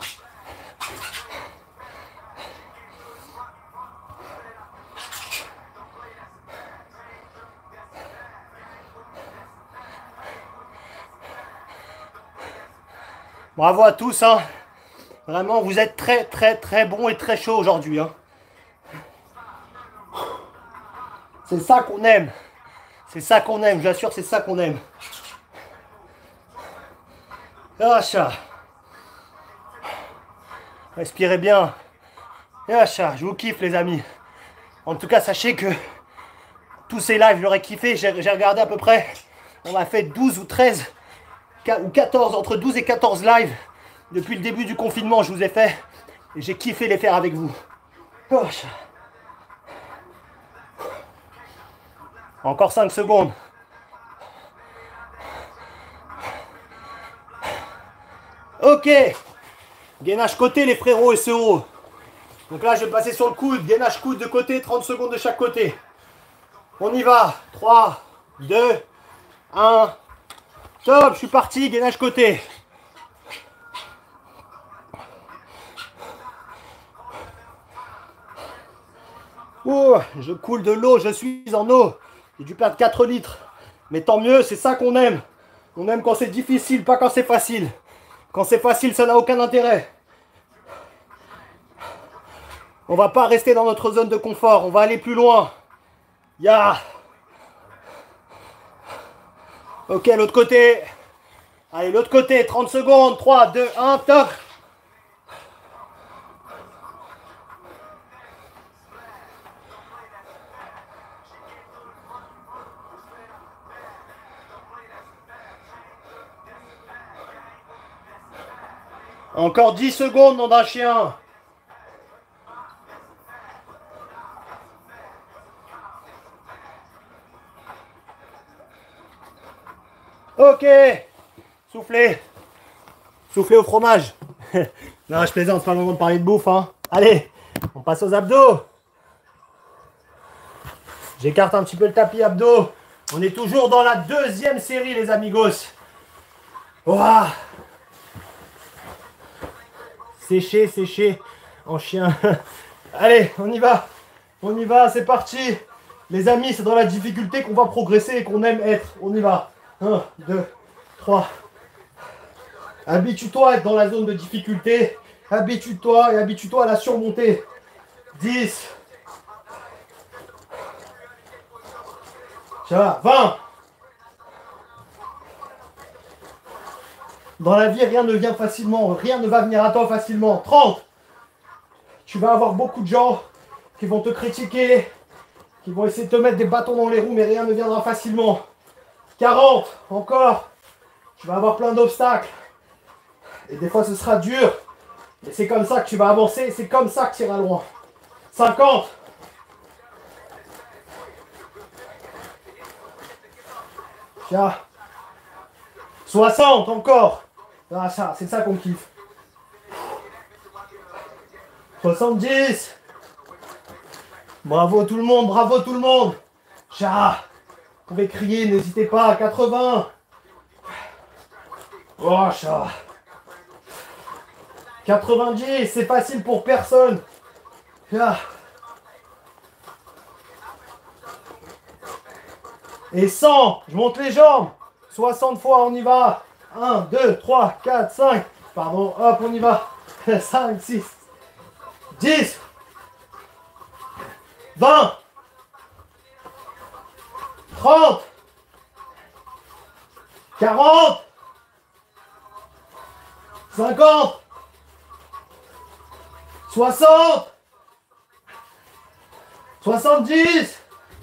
A: Bravo à tous, hein. Vraiment, vous êtes très très très bons et très chauds aujourd'hui, hein. C'est ça qu'on aime. C'est ça qu'on aime, j'assure, c'est ça qu'on aime. Achat. Respirez bien. Achat, je vous kiffe les amis. En tout cas, sachez que tous ces lives, j'aurais kiffé. J'ai regardé à peu près On a fait douze ou treize ou quatorze, entre douze et quatorze lives depuis le début du confinement. Je vous ai fait et j'ai kiffé les faire avec vous. Oh. Encore cinq secondes. Ok. Gainage côté les frérots et sœurs. Donc là je vais passer sur le coude. Gainage coude de côté, trente secondes de chaque côté. On y va. trois, deux, un. Top, je suis parti. Gainage côté. Oh, je coule de l'eau, je suis en eau. J'ai dû perdre quatre litres. Mais tant mieux, c'est ça qu'on aime. On aime quand c'est difficile, pas quand c'est facile. Quand c'est facile, ça n'a aucun intérêt. On va pas rester dans notre zone de confort, on va aller plus loin. Ya. Ok, l'autre côté. Allez, l'autre côté, trente secondes. trois, deux, un, top. Encore dix secondes, nom d'un chien. Ok. Soufflez. Soufflez au fromage. Non, je plaisante, c'est pas le moment de parler de bouffe. Hein. Allez, on passe aux abdos. J'écarte un petit peu le tapis abdos. On est toujours dans la deuxième série, les amigos. Ouah. Sécher, sécher en chien. Allez, on y va. On y va, c'est parti. Les amis, c'est dans la difficulté qu'on va progresser et qu'on aime être. On y va. un, deux, trois. Habitue-toi à être dans la zone de difficulté. Habitue-toi et habitue-toi à la surmonter. dix. Tiens, vingt. Dans la vie, rien ne vient facilement. Rien ne va venir à toi facilement. trente. Tu vas avoir beaucoup de gens qui vont te critiquer, qui vont essayer de te mettre des bâtons dans les roues, mais rien ne viendra facilement. quarante. Encore. Tu vas avoir plein d'obstacles. Et des fois, ce sera dur. Mais c'est comme ça que tu vas avancer. C'est comme ça que tu iras loin. cinquante. Tiens. soixante encore. Ah, ça, c'est ça qu'on kiffe. soixante-dix. Bravo tout le monde, bravo tout le monde. Chat. Vous pouvez crier, n'hésitez pas. quatre-vingts. Oh, chat. quatre-vingt-dix, c'est facile pour personne. Chat. Et cent, je monte les jambes. soixante fois, on y va. un, deux, trois, quatre, cinq. Pardon, hop, on y va. cinq, six, dix, vingt, trente, quarante, cinquante, soixante, soixante-dix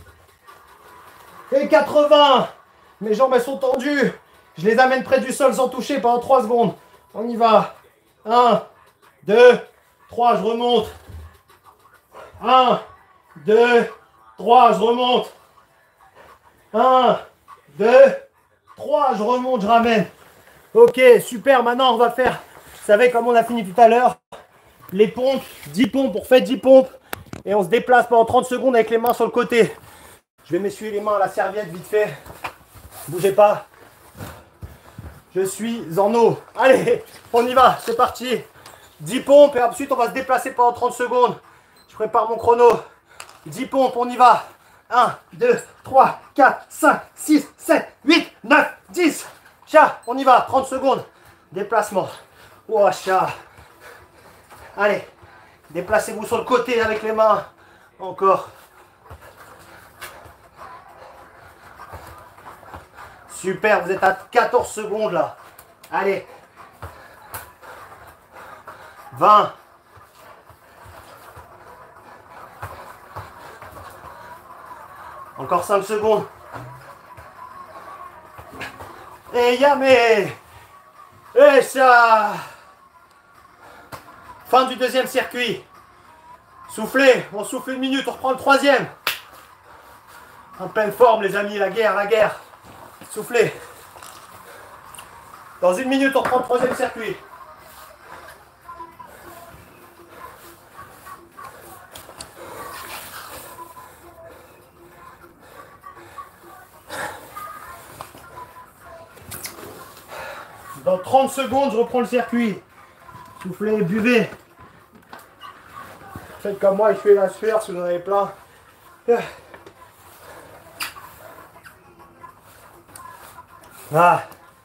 A: et quatre-vingts. Mes jambes, elles sont tendues. Je les amène près du sol sans toucher pendant trois secondes. On y va. un, deux, trois, je remonte. un, deux, trois, je remonte. un, deux, trois, je remonte, je ramène. Ok, super. Maintenant, on va faire, vous savez, comme on a fini tout à l'heure, les pompes, dix pompes. On fait dix pompes. Et on se déplace pendant trente secondes avec les mains sur le côté. Je vais m'essuyer les mains à la serviette vite fait. Bougez pas. Je suis en eau. Allez, on y va, c'est parti. dix pompes et ensuite on va se déplacer pendant trente secondes. Je prépare mon chrono. dix pompes, on y va. un, deux, trois, quatre, cinq, six, sept, huit, neuf, dix. Chat, on y va, trente secondes. Déplacement. Oh, chat. Allez, déplacez-vous sur le côté avec les mains. Encore. Super, vous êtes à quatorze secondes là. Allez. vingt. Encore cinq secondes. Et yamé. Et ça. Fin du deuxième circuit. Soufflez, on souffle une minute, on reprend le troisième. En pleine forme les amis, la guerre, la guerre. Soufflez. Dans une minute, on reprend le troisième circuit. Dans trente secondes, je reprends le circuit. Soufflez, buvez. Faites comme moi, il fait la sueur si vous en avez plein. Ah.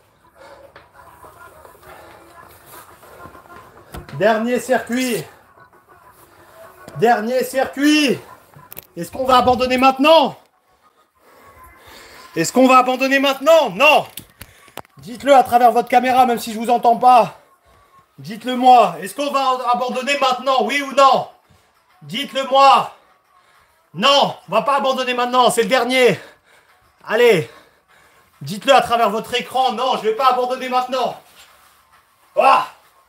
A: Dernier circuit. Dernier circuit. Est-ce qu'on va abandonner maintenant? Est-ce qu'on va abandonner maintenant? Non. Dites-le à travers votre caméra, même si je ne vous entends pas. Dites-le moi. Est-ce qu'on va abandonner maintenant? Oui ou non? Dites-le moi. Non, on va pas abandonner maintenant, c'est le dernier. Allez. Dites-le à travers votre écran. Non, je ne vais pas abandonner maintenant. Ah.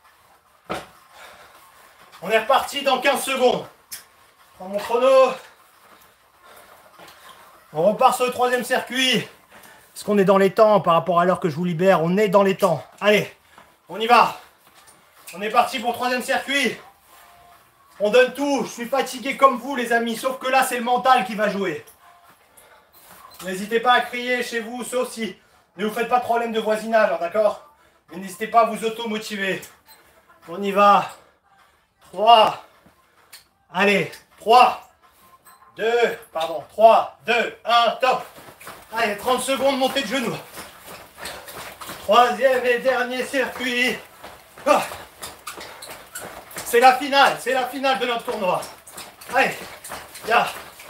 A: On est reparti dans quinze secondes. Je prends mon chrono. On repart sur le troisième circuit. Est-ce qu'on est dans les temps par rapport à l'heure que je vous libère? On est dans les temps. Allez, on y va. On est parti pour le troisième circuit. On donne tout. Je suis fatigué comme vous les amis. Sauf que là, c'est le mental qui va jouer. N'hésitez pas à crier chez vous, sauf si ne vous faites pas de problème de voisinage, hein, d'accord? Mais n'hésitez pas à vous auto-motiver. On y va. trois. Allez, trois, deux, pardon, trois, deux, un, top. Allez, trente secondes, montée de genoux. Troisième et dernier circuit. Ah. C'est la finale, c'est la finale de notre tournoi. Allez, ya.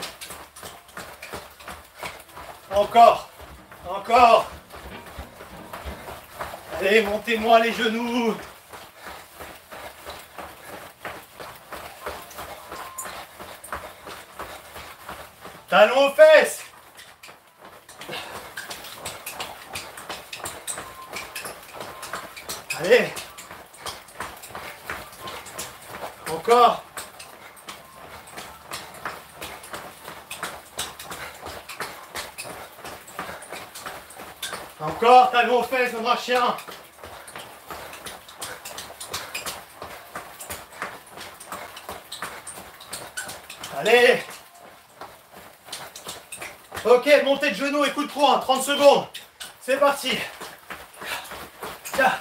A: Encore, encore. Allez, montez-moi les genoux. Talons aux fesses. Allez. Encore. Encore, talons aux fesses, mon chien. Allez. Ok, montée de genoux, écoute trois, trente secondes. C'est parti. Tiens.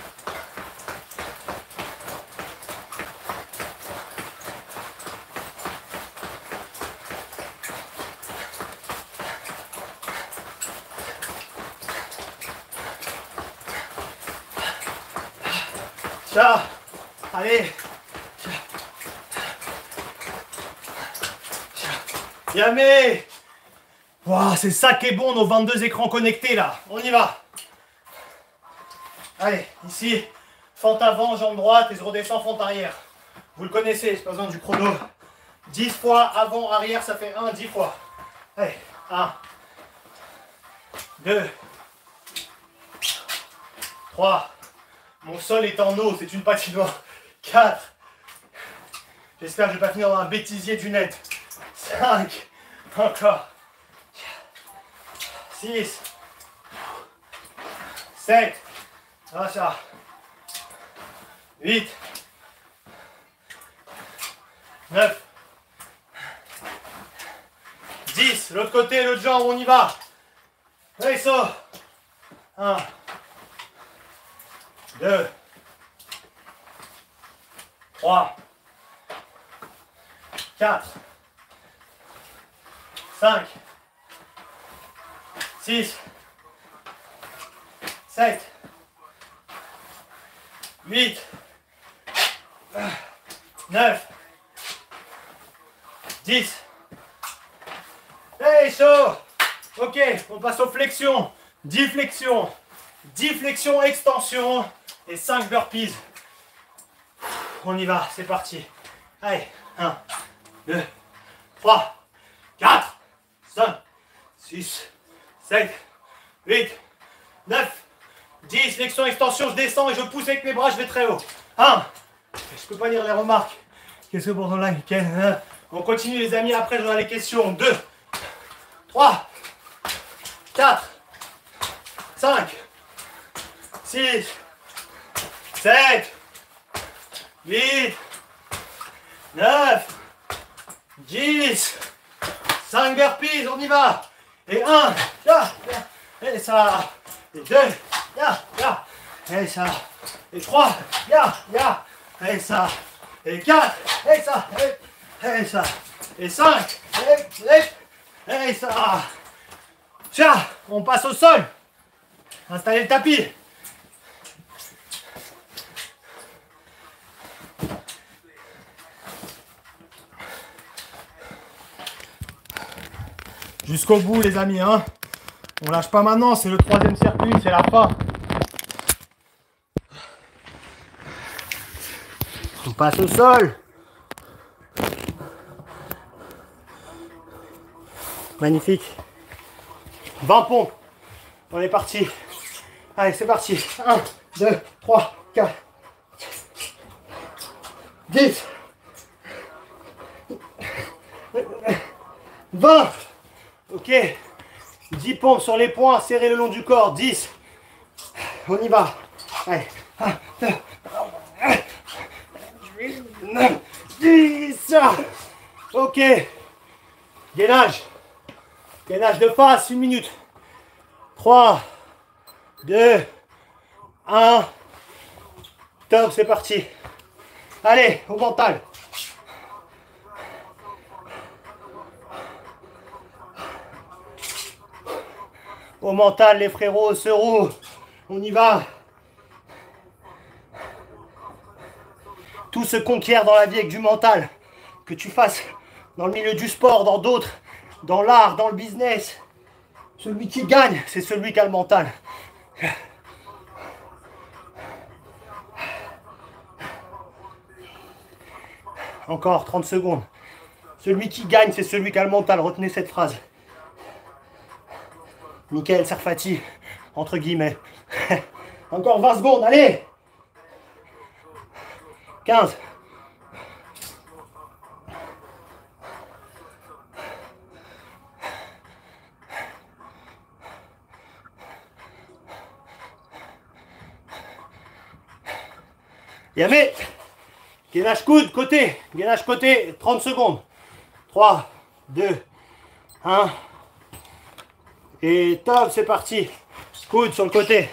A: Tiens. Allez. Yamé. Wow, c'est ça qui est bon, nos vingt-deux écrans connectés là. On y va. Allez, ici, fente avant, jambe droite, et je redescends, fente arrière. Vous le connaissez, j'ai pas besoin du chrono. dix fois avant, arrière, ça fait un, dix fois. Allez, un, deux, trois. Mon sol est en eau, c'est une patinoire. quatre. J'espère que je vais pas finir dans un bêtisier du net. cinq. Encore. six, sept, ça, huit, neuf, dix, l'autre côté, l'autre jambe, on y va. Allez, ça. un, deux, trois, quatre, cinq, six, sept, huit, neuf, dix. Hey, chaud. Ok, on passe aux flexions. dix flexions. dix flexions, extension et cinq burpees. On y va, c'est parti. Allez, un, deux, trois, quatre, cinq, six, sept, huit, neuf, dix, flexion, extension, je descends et je pousse avec mes bras, je vais très haut. un. Je peux pas lire les remarques. Qu'est-ce que pour ton like? On continue les amis, après j'aurai les questions. deux, trois, quatre, cinq, six, sept, huit, neuf, dix, cinq burpees, on y va. Et un, là, là, et ça, et deux, là, là, et ça, et trois, là, là, et ça, et quatre, et ça, et, et ça, et cinq, et, et, et ça. Tiens, on passe au sol. Installez le tapis. Jusqu'au bout les amis, hein. On lâche pas maintenant, c'est le troisième circuit, c'est la fin. On passe au sol. Magnifique. vingt pompes. On est parti. Allez, c'est parti. un, deux, trois, quatre, dix, vingt. Ok. dix pompes sur les poings, serrez le long du corps. dix. On y va. Allez. un, deux, huit, neuf, dix. Ok. Gainage. Gainage de face, une minute. trois, deux, un. Top, c'est parti. Allez, au mental. Au mental, les frérots, se roulent. On y va. Tout se conquiert dans la vie avec du mental. Que tu fasses dans le milieu du sport, dans d'autres, dans l'art, dans le business. Celui qui gagne, c'est celui qui a le mental. Encore trente secondes. Celui qui gagne, c'est celui qui a le mental. Retenez cette phrase. Mickaël Serfati, entre guillemets. Encore vingt secondes, allez. quinze. Yamé. Gainage coude, côté. Gainage côté, trente secondes. trois, deux, un. Et top, c'est parti. Coude sur le côté.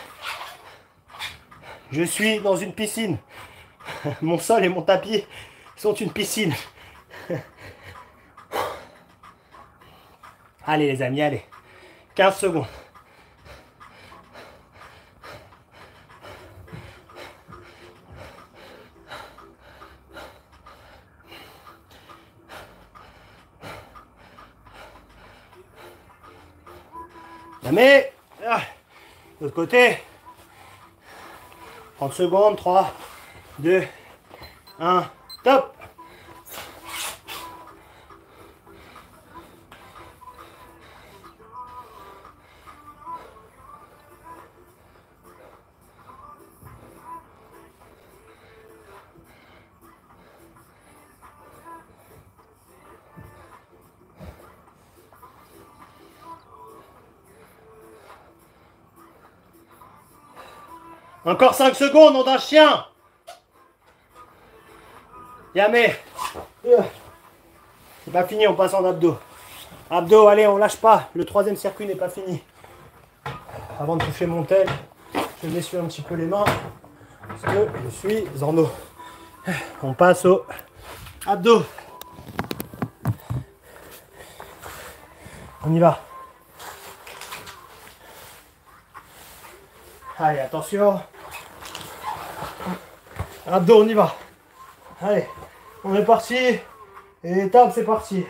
A: Je suis dans une piscine. Mon sol et mon tapis sont une piscine. Allez les amis, allez. quinze secondes. Mais, ah, de l'autre côté. trente secondes, trois, deux, un, top. Encore cinq secondes, nom d'un chien. Yamé. C'est pas fini, on passe en abdos. Abdos, allez, on lâche pas. Le troisième circuit n'est pas fini. Avant de toucher mon tel, je m'essuie un petit peu les mains. Parce que je suis en eau. On passe au abdos. On y va. Allez, attention. Abdos, on y va. Allez, on est parti. Et étape, c'est parti.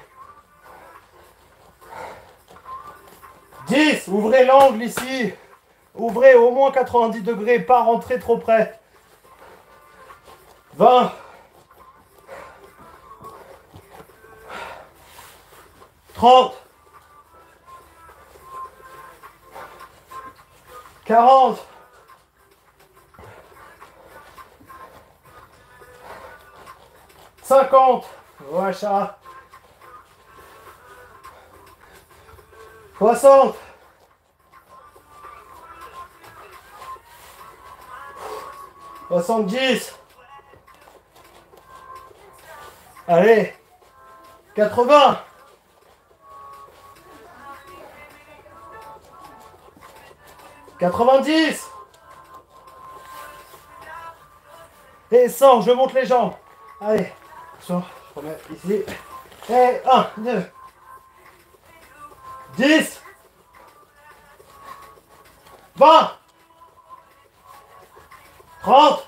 A: dix, ouvrez l'angle ici. Ouvrez au moins quatre-vingt-dix degrés, pas rentrer trop près. vingt. trente. quarante. cinquante. Voilà. soixante. soixante-dix. Allez. quatre-vingts. quatre-vingt-dix. Et cent, je monte les jambes. Allez, je remets ici. Et un, deux, dix, vingt, trente,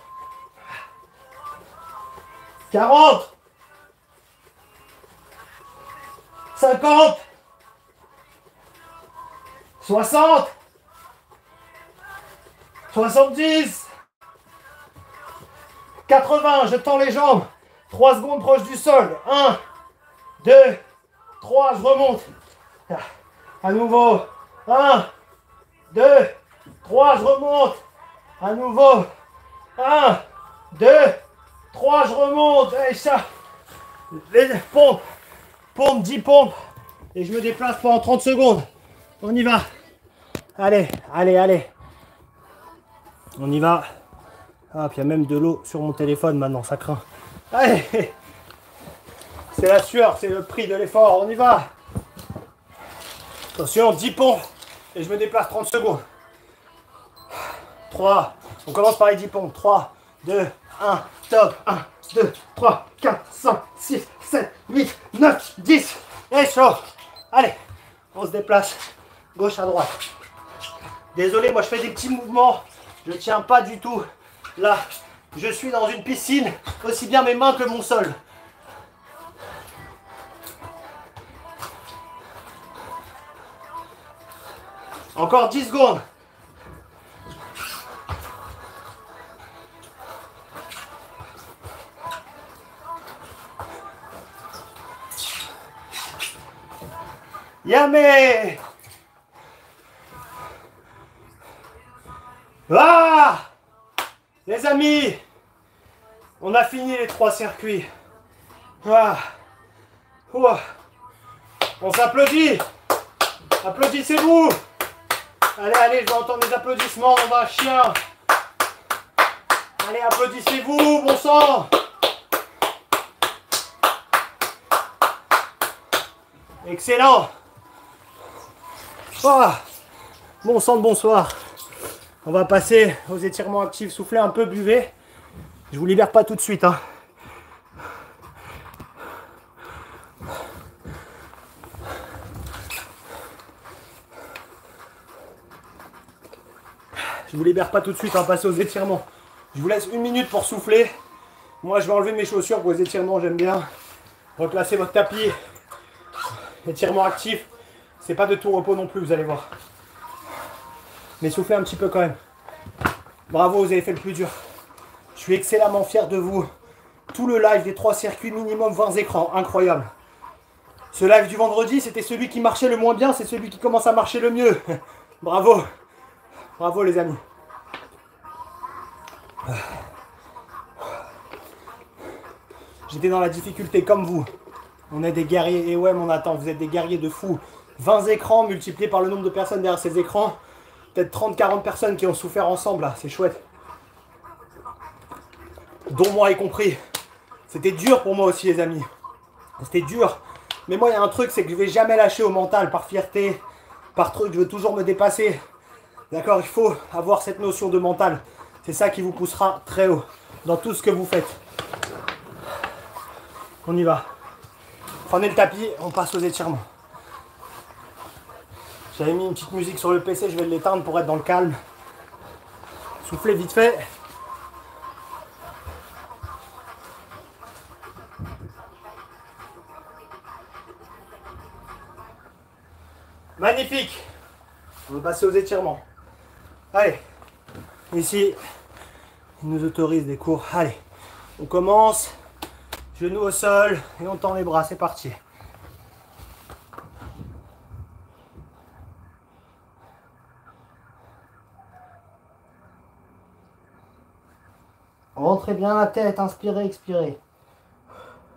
A: quarante, cinquante, soixante, soixante-dix, quatre-vingts, je tends les jambes. trois secondes proche du sol. un, deux, trois, je remonte. À nouveau. un, deux, trois, je remonte. À nouveau. un, deux, trois, je remonte. Et ça. Les pompes. Pompe, dix pompes. Et je me déplace pendant trente secondes. On y va. Allez, allez, allez. On y va. Ah, puis il y a même de l'eau sur mon téléphone maintenant, ça craint. Allez. C'est la sueur, c'est le prix de l'effort. On y va. Attention, dix pompes. Et je me déplace trente secondes. trois. On commence par les dix pompes. trois, deux, un. Top. un, deux, trois, quatre, cinq, six, sept, huit, neuf, dix. Et chaud. Allez. On se déplace. Gauche à droite. Désolé, moi je fais des petits mouvements. Je ne tiens pas du tout. Là, je suis dans une piscine. Aussi bien mes mains que mon sol. Encore dix secondes. Yamé. Ah, les amis, on a fini les trois circuits. Ah. Oh. On s'applaudit. Applaudissez-vous. Allez, allez, je vais entendre des applaudissements dans un chien. Allez, applaudissez-vous, bon sang. Excellent. Oh. Bon sang de bonsoir. On va passer aux étirements actifs. Soufflez un peu, buvez. Je vous libère pas tout de suite. Hein. Je vous libère pas tout de suite, on va passer aux étirements. Je vous laisse une minute pour souffler. Moi, je vais enlever mes chaussures pour les étirements, j'aime bien. Replacez votre tapis. Étirement actif. C'est pas de tout repos non plus, vous allez voir. Mais soufflez un petit peu quand même. Bravo, vous avez fait le plus dur. Je suis excellemment fier de vous. Tout le live des trois circuits, minimum vingt écrans. Incroyable. Ce live du vendredi, c'était celui qui marchait le moins bien. C'est celui qui commence à marcher le mieux. Bravo. Bravo les amis. J'étais dans la difficulté comme vous. On est des guerriers. Et ouais, mon attend, vous êtes des guerriers de fou. vingt écrans multipliés par le nombre de personnes derrière ces écrans. Peut-être trente quarante personnes qui ont souffert ensemble là. C'est chouette. Dont moi y compris. C'était dur pour moi aussi les amis. C'était dur. Mais moi il y a un truc, c'est que je vais jamais lâcher au mental par fierté. Par truc, je veux toujours me dépasser. D'accord, il faut avoir cette notion de mental. C'est ça qui vous poussera très haut dans tout ce que vous faites. On y va. Prenez le tapis, on passe aux étirements. J'avais mis une petite musique sur le P C, je vais l'éteindre pour être dans le calme. Soufflez vite fait. Magnifique. On va passer aux étirements. Allez, ici, il nous autorise des cours. Allez, on commence, genoux au sol et on tend les bras, c'est parti. Rentrez bien la tête, inspirez, expirez.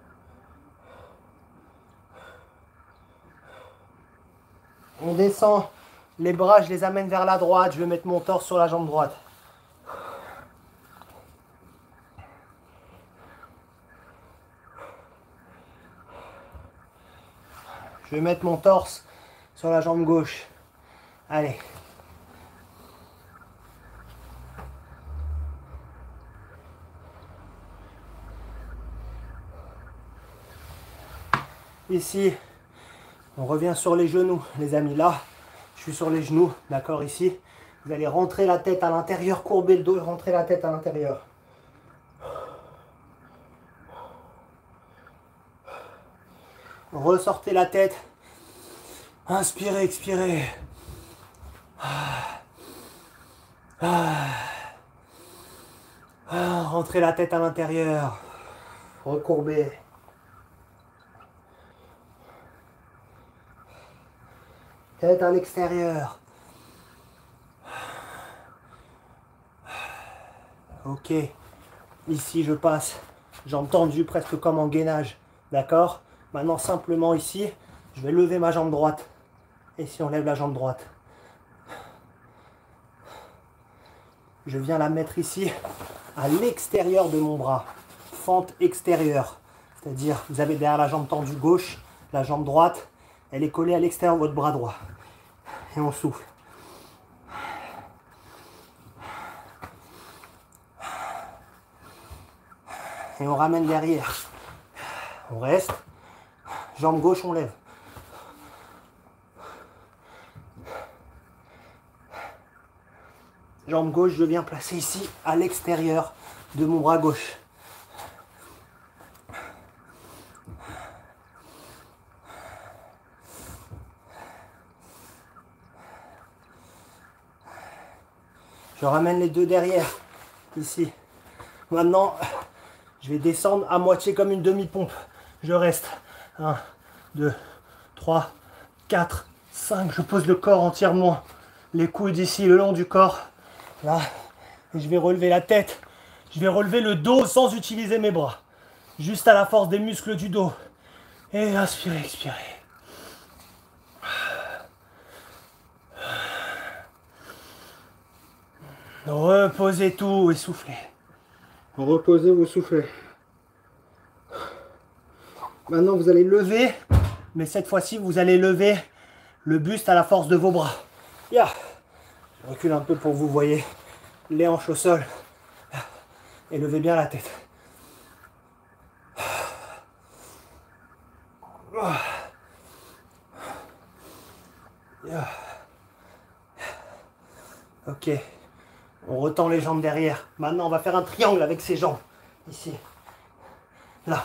A: On descend. Les bras, je les amène vers la droite. Je vais mettre mon torse sur la jambe droite. Je vais mettre mon torse sur la jambe gauche. Allez. Ici, on revient sur les genoux, les amis. Là, je suis sur les genoux, d'accord, ici. Vous allez rentrer la tête à l'intérieur, courber le dos et rentrer la tête à l'intérieur. Ressortez la tête. Inspirez, expirez. Ah. Ah. Ah. Rentrez la tête à l'intérieur. Recourbez. Tête à l'extérieur. Ok. Ici, je passe. Jambes tendues, presque comme en gainage. D'accord? Maintenant, simplement ici, je vais lever ma jambe droite. Et si on lève la jambe droite, je viens la mettre ici, à l'extérieur de mon bras. Fente extérieure. C'est-à-dire, vous avez derrière la jambe tendue gauche, la jambe droite, elle est collée à l'extérieur de votre bras droit. Et on souffle. Et on ramène derrière. On reste. Jambe gauche, on lève. Jambe gauche, je viens placer ici, à l'extérieur de mon bras gauche. Je ramène les deux derrière, ici. Maintenant, je vais descendre à moitié comme une demi-pompe. Je reste. un, deux, trois, quatre, cinq. Je pose le corps entièrement. Les coudes ici, le long du corps. Là. Et je vais relever la tête. Je vais relever le dos sans utiliser mes bras. Juste à la force des muscles du dos. Et inspirez, expirez. Reposez tout et soufflez. Reposez, vous soufflez. Maintenant, vous allez lever, mais cette fois-ci, vous allez lever le buste à la force de vos bras. Yeah. Je recule un peu pour que vous voyez les hanches au sol. Et levez bien la tête. Yeah. Ok. On retend les jambes derrière. Maintenant, on va faire un triangle avec ses jambes. Ici. Là.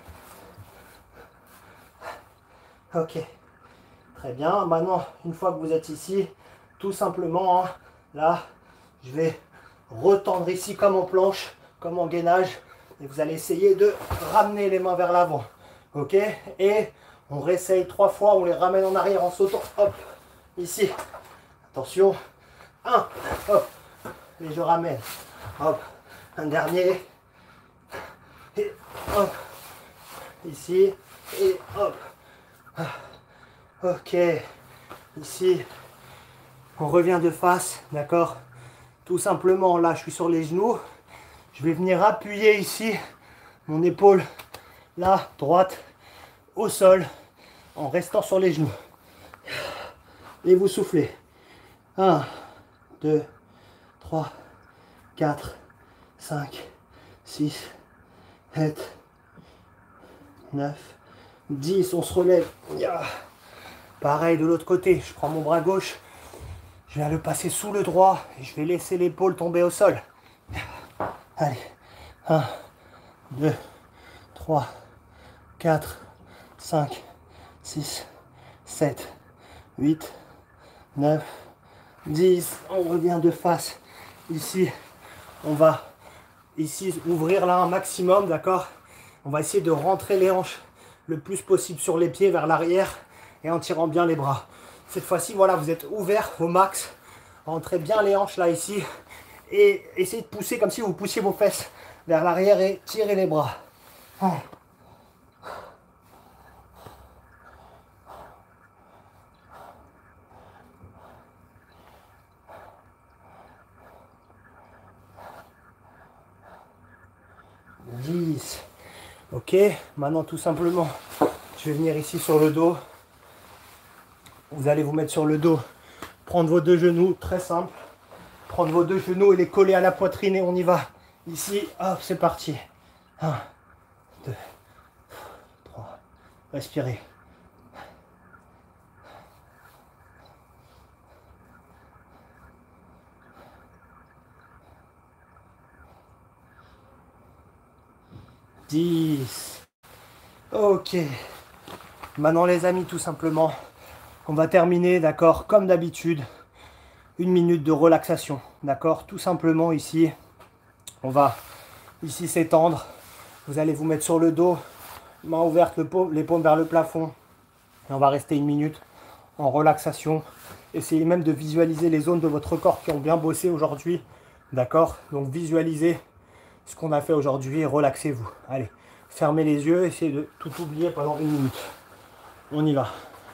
A: Ok. Très bien. Maintenant, une fois que vous êtes ici, tout simplement, hein, là, je vais retendre ici comme en planche, comme en gainage. Et vous allez essayer de ramener les mains vers l'avant. Ok. Et on réessaye trois fois. On les ramène en arrière en sautant. Hop. Ici. Attention. Un. Hop. Et je ramène. Hop. Un dernier. Et hop. Ici. Et hop. Ok. Ici. On revient de face. D'accord. Tout simplement, là, je suis sur les genoux. Je vais venir appuyer ici mon épaule. Là, droite. Au sol. En restant sur les genoux. Et vous soufflez. un, deux, trois, quatre, cinq, six, sept, neuf, dix. On se relève. Pareil de l'autre côté. Je prends mon bras gauche. Je viens le passer sous le droit. Et je vais laisser l'épaule tomber au sol. Allez. un, deux, trois, quatre, cinq, six, sept, huit, neuf, dix. On revient de face. Ici, on va ici ouvrir là un maximum, d'accord? On va essayer de rentrer les hanches le plus possible sur les pieds vers l'arrière et en tirant bien les bras. Cette fois-ci, voilà, vous êtes ouvert au max. Rentrez bien les hanches là ici et essayez de pousser comme si vous poussiez vos fesses vers l'arrière et tirez les bras. Ah. dix. Ok, maintenant tout simplement, je vais venir ici sur le dos. Vous allez vous mettre sur le dos, prendre vos deux genoux, très simple. Prendre vos deux genoux et les coller à la poitrine et on y va. Ici, hop, c'est parti. un, deux, trois, respirez. dix. Ok. Maintenant les amis, tout simplement, on va terminer, d'accord, comme d'habitude, une minute de relaxation, d'accord, tout simplement ici, on va ici s'étendre, vous allez vous mettre sur le dos, main ouverte, le paume, les paumes vers le plafond, et on va rester une minute en relaxation. Essayez même de visualiser les zones de votre corps qui ont bien bossé aujourd'hui, d'accord, donc visualisez ce qu'on a fait aujourd'hui et relaxez-vous. Allez, fermez les yeux, essayez de tout oublier pendant une minute. On y va.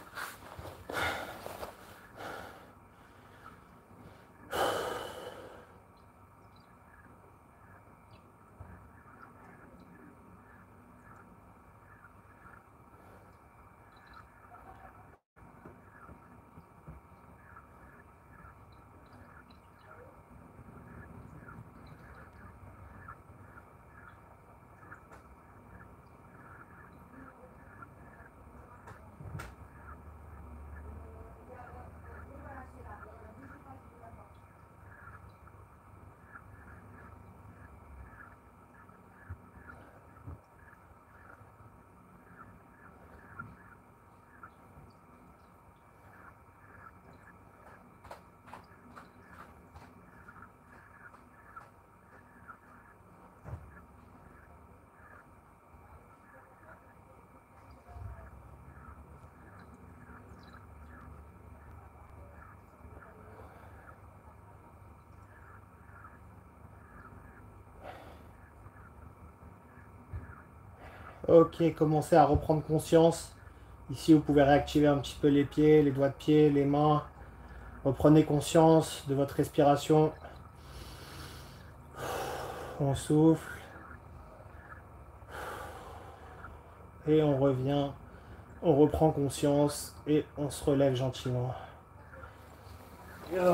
A: Ok, commencez à reprendre conscience. Ici, vous pouvez réactiver un petit peu les pieds, les doigts de pied, les mains. Reprenez conscience de votre respiration. On souffle. Et on revient. On reprend conscience et on se relève gentiment. Oh.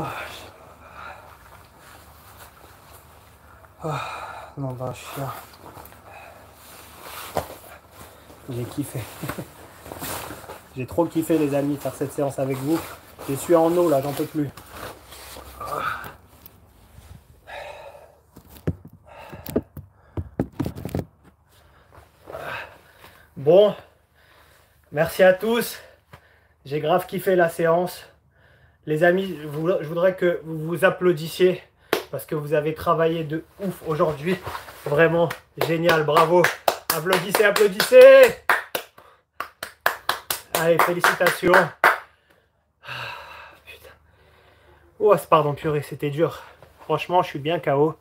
A: Oh. Non, ben, chien. J'ai kiffé. J'ai trop kiffé les amis faire cette séance avec vous. Je suis en eau là, j'en peux plus. Bon, merci à tous. J'ai grave kiffé la séance. Les amis, je voudrais que vous vous applaudissiez parce que vous avez travaillé de ouf aujourd'hui. Vraiment génial, bravo. Applaudissez, applaudissez. Allez, félicitations. Putain. Oh, pardon, purée, c'était dur. Franchement, je suis bien K O.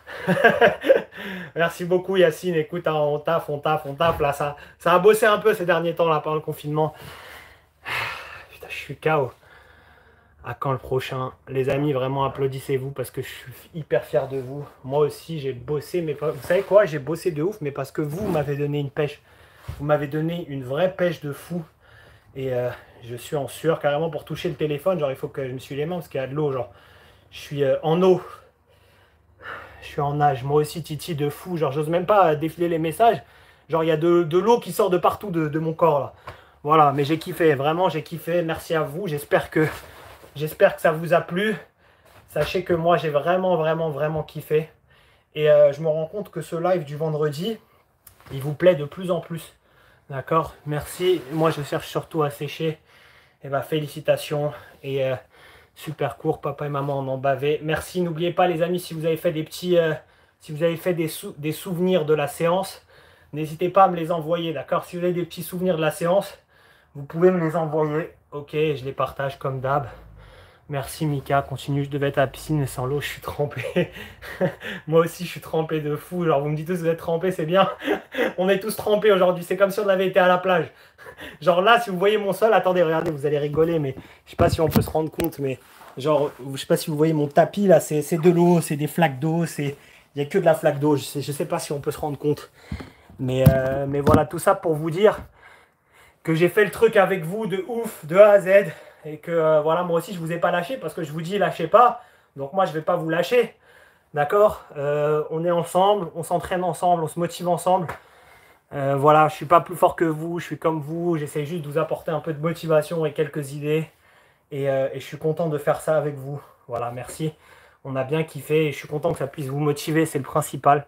A: Merci beaucoup Yacine. Écoute, hein, on taffe, on taffe, on taffe. Là, ça, ça a bossé un peu ces derniers temps là pendant le confinement. Putain, je suis K O. À quand le prochain? Les amis, vraiment applaudissez-vous parce que je suis hyper fier de vous. Moi aussi, j'ai bossé, mais pas... vous savez quoi? J'ai bossé de ouf, mais parce que vous m'avez donné une pêche. Vous m'avez donné une vraie pêche de fou. Et euh, je suis en sueur carrément pour toucher le téléphone. Genre, il faut que je me suis les mains parce qu'il y a de l'eau. Genre, je suis euh, en eau. Je suis en nage. Moi aussi, Titi, de fou. Genre, j'ose même pas défiler les messages. Genre, il y a de, de l'eau qui sort de partout de, de mon corps là. Voilà, mais j'ai kiffé. Vraiment, j'ai kiffé. Merci à vous. J'espère que... J'espère que ça vous a plu. Sachez que moi, j'ai vraiment, vraiment, vraiment kiffé. Et euh, je me rends compte que ce live du vendredi, il vous plaît de plus en plus. D'accord? Merci. Moi, je cherche surtout à sécher. Et bah, félicitations. Et euh, super court. Papa et maman en ont bavé. Merci. N'oubliez pas, les amis, si vous avez fait des petits... Euh, si vous avez fait des, sou des souvenirs de la séance, n'hésitez pas à me les envoyer. D'accord? Si vous avez des petits souvenirs de la séance, vous pouvez me les envoyer. Ok, je les partage comme d'hab. Merci Mika, continue, je devais être à la piscine mais sans l'eau je suis trempé. Moi aussi je suis trempé de fou, genre vous me dites tous vous êtes trempé, c'est bien. On est tous trempés aujourd'hui, c'est comme si on avait été à la plage. Genre là si vous voyez mon sol, attendez regardez, vous allez rigoler mais je sais pas si on peut se rendre compte mais genre je sais pas si vous voyez mon tapis là, c'est de l'eau, c'est des flaques d'eau, c'est... Il n'y a que de la flaque d'eau. Je sais, je sais pas si on peut se rendre compte. Mais, euh, mais voilà, tout ça pour vous dire que j'ai fait le truc avec vous de ouf, de A à Z. Et que euh, voilà, moi aussi, je vous ai pas lâché parce que je vous dis, lâchez pas. Donc moi, je vais pas vous lâcher. D'accord, euh, on est ensemble, on s'entraîne ensemble, on se motive ensemble. Euh, voilà, je suis pas plus fort que vous, je suis comme vous. J'essaie juste de vous apporter un peu de motivation et quelques idées. Et, euh, et je suis content de faire ça avec vous. Voilà, merci. On a bien kiffé et je suis content que ça puisse vous motiver, c'est le principal.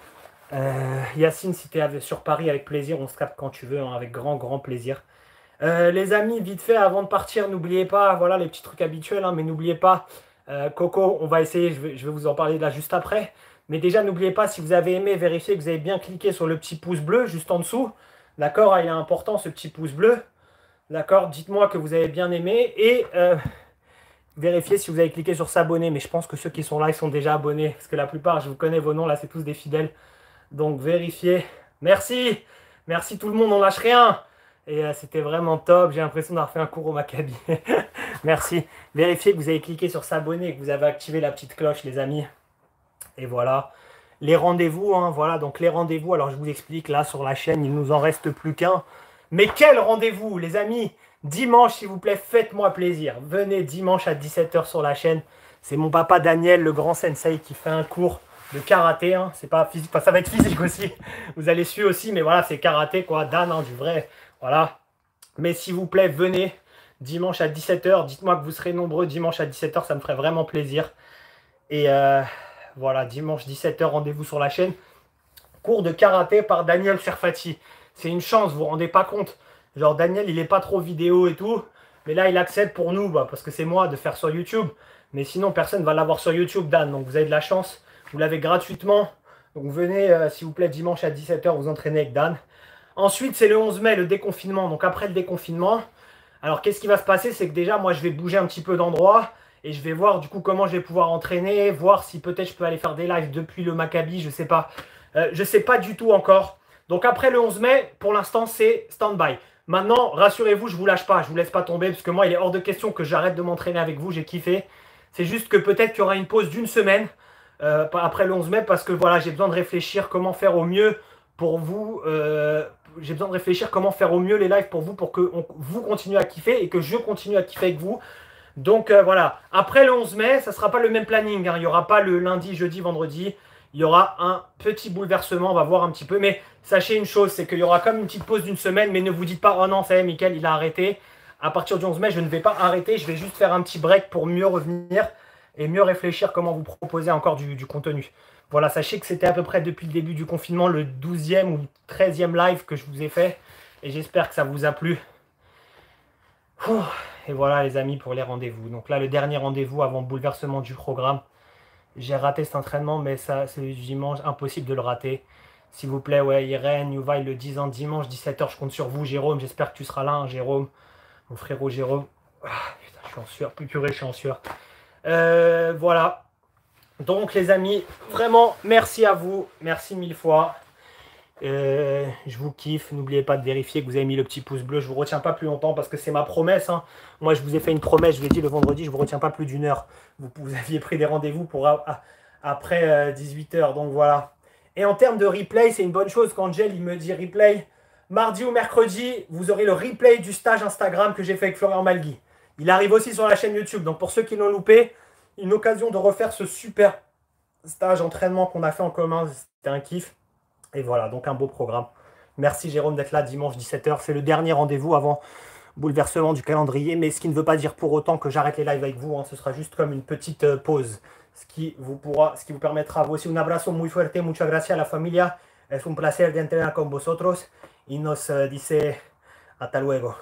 A: Euh, Yacine, si tu es sur Paris, avec plaisir, on se capte quand tu veux, hein, avec grand, grand plaisir. Euh, les amis, vite fait, avant de partir, n'oubliez pas, voilà les petits trucs habituels, hein, mais n'oubliez pas, euh, Coco, on va essayer, je vais, je vais vous en parler là juste après. Mais déjà, n'oubliez pas, si vous avez aimé, vérifiez que vous avez bien cliqué sur le petit pouce bleu juste en dessous. D'accord, il est important ce petit pouce bleu. D'accord, dites-moi que vous avez bien aimé et euh, vérifiez si vous avez cliqué sur s'abonner. Mais je pense que ceux qui sont là, ils sont déjà abonnés. Parce que la plupart, je vous connais vos noms, là, c'est tous des fidèles. Donc vérifiez. Merci. Merci tout le monde, on lâche rien. Et euh, c'était vraiment top. J'ai l'impression d'avoir fait un cours au Maccabi. Merci. Vérifiez que vous avez cliqué sur s'abonner et que vous avez activé la petite cloche, les amis. Et voilà. Les rendez-vous, hein, voilà. Donc les rendez-vous, alors je vous explique, là, sur la chaîne, il nous en reste plus qu'un. Mais quel rendez-vous, les amis! Dimanche, s'il vous plaît, faites-moi plaisir. Venez dimanche à dix-sept heures sur la chaîne. C'est mon papa Daniel, le grand sensei, qui fait un cours de karaté. Hein. C'est pas physique, enfin, ça va être physique aussi. Vous allez suivre aussi, mais voilà, c'est karaté, quoi. Dan, hein, du vrai. Voilà. Mais s'il vous plaît, venez dimanche à dix-sept heures. Dites-moi que vous serez nombreux dimanche à dix-sept heures, ça me ferait vraiment plaisir. Et euh, voilà, dimanche dix-sept heures, rendez-vous sur la chaîne. Cours de karaté par Daniel Serfati. C'est une chance, vous vous rendez pas compte. Genre Daniel, il est pas trop vidéo et tout. Mais là, il accepte pour nous, bah, parce que c'est moi de faire sur YouTube. Mais sinon, personne va l'avoir sur YouTube, Dan. Donc vous avez de la chance. Vous l'avez gratuitement. Donc venez, euh, s'il vous plaît, dimanche à dix-sept heures, vous entraîner avec Dan. Ensuite, c'est le onze mai, le déconfinement. Donc après le déconfinement, alors qu'est-ce qui va se passer? C'est que déjà, moi, je vais bouger un petit peu d'endroit. Et je vais voir du coup comment je vais pouvoir entraîner. Voir si peut-être je peux aller faire des lives depuis le Maccabi. Je sais pas. Euh, je sais pas du tout encore. Donc après le onze mai, pour l'instant, c'est stand-by. Maintenant, rassurez-vous, je ne vous lâche pas, je ne vous laisse pas tomber, parce que moi, il est hors de question que j'arrête de m'entraîner avec vous, j'ai kiffé. C'est juste que peut-être qu'il y aura une pause d'une semaine euh, après le onze mai, parce que voilà, j'ai besoin de réfléchir comment faire au mieux pour vous. Euh, j'ai besoin de réfléchir comment faire au mieux les lives pour vous, pour que on, vous continuez à kiffer et que je continue à kiffer avec vous. Donc euh, voilà, après le onze mai, ça ne sera pas le même planning, hein. Il n'y aura pas le lundi, jeudi, vendredi. Il y aura un petit bouleversement, on va voir un petit peu. Mais sachez une chose, c'est qu'il y aura comme une petite pause d'une semaine. Mais ne vous dites pas, oh non, ça y est, Mickaël, il a arrêté. À partir du onze mai, je ne vais pas arrêter. Je vais juste faire un petit break pour mieux revenir et mieux réfléchir comment vous proposer encore du, du contenu. Voilà, sachez que c'était à peu près depuis le début du confinement, le douzième ou treizième live que je vous ai fait. Et j'espère que ça vous a plu. Et voilà, les amis, pour les rendez-vous. Donc là, le dernier rendez-vous avant le bouleversement du programme. J'ai raté cet entraînement, mais ça, c'est dimanche, impossible de le rater. S'il vous plaît, ouais, Irène, Youvaille, le dix ans, dimanche, dix-sept heures, je compte sur vous, Jérôme. J'espère que tu seras là, hein, Jérôme. Mon frérot Jérôme. Ah, putain, je suis en sueur, plus purée, je suis en sueur. Euh, voilà. Donc, les amis, vraiment, merci à vous. Merci mille fois. Euh, je vous kiffe. N'oubliez pas de vérifier que vous avez mis le petit pouce bleu. Je ne vous retiens pas plus longtemps parce que c'est ma promesse. Hein. Moi, je vous ai fait une promesse. Je vous ai dit le vendredi, je ne vous retiens pas plus d'une heure. Vous, vous aviez pris des rendez-vous pour a, a, après euh, dix-huit heures. Donc voilà. Et en termes de replay, c'est une bonne chose quand Angel il me dit replay. Mardi ou mercredi, vous aurez le replay du stage Instagram que j'ai fait avec Florian Malgui. Il arrive aussi sur la chaîne YouTube. Donc pour ceux qui l'ont loupé, une occasion de refaire ce super stage entraînement qu'on a fait en commun. C'était un kiff. Et voilà, donc un beau programme. Merci Jérôme d'être là dimanche dix-sept heures. C'est le dernier rendez-vous avant bouleversement du calendrier. Mais ce qui ne veut pas dire pour autant que j'arrête les lives avec vous. Hein. Ce sera juste comme une petite euh, pause. Ce qui vous pourra, ce qui vous permettra vous aussi. Un abrazo muy fuerte. Muchas gracias a la familia. Es un placer de entrenar con vosotros. Y nos uh, dice hasta luego.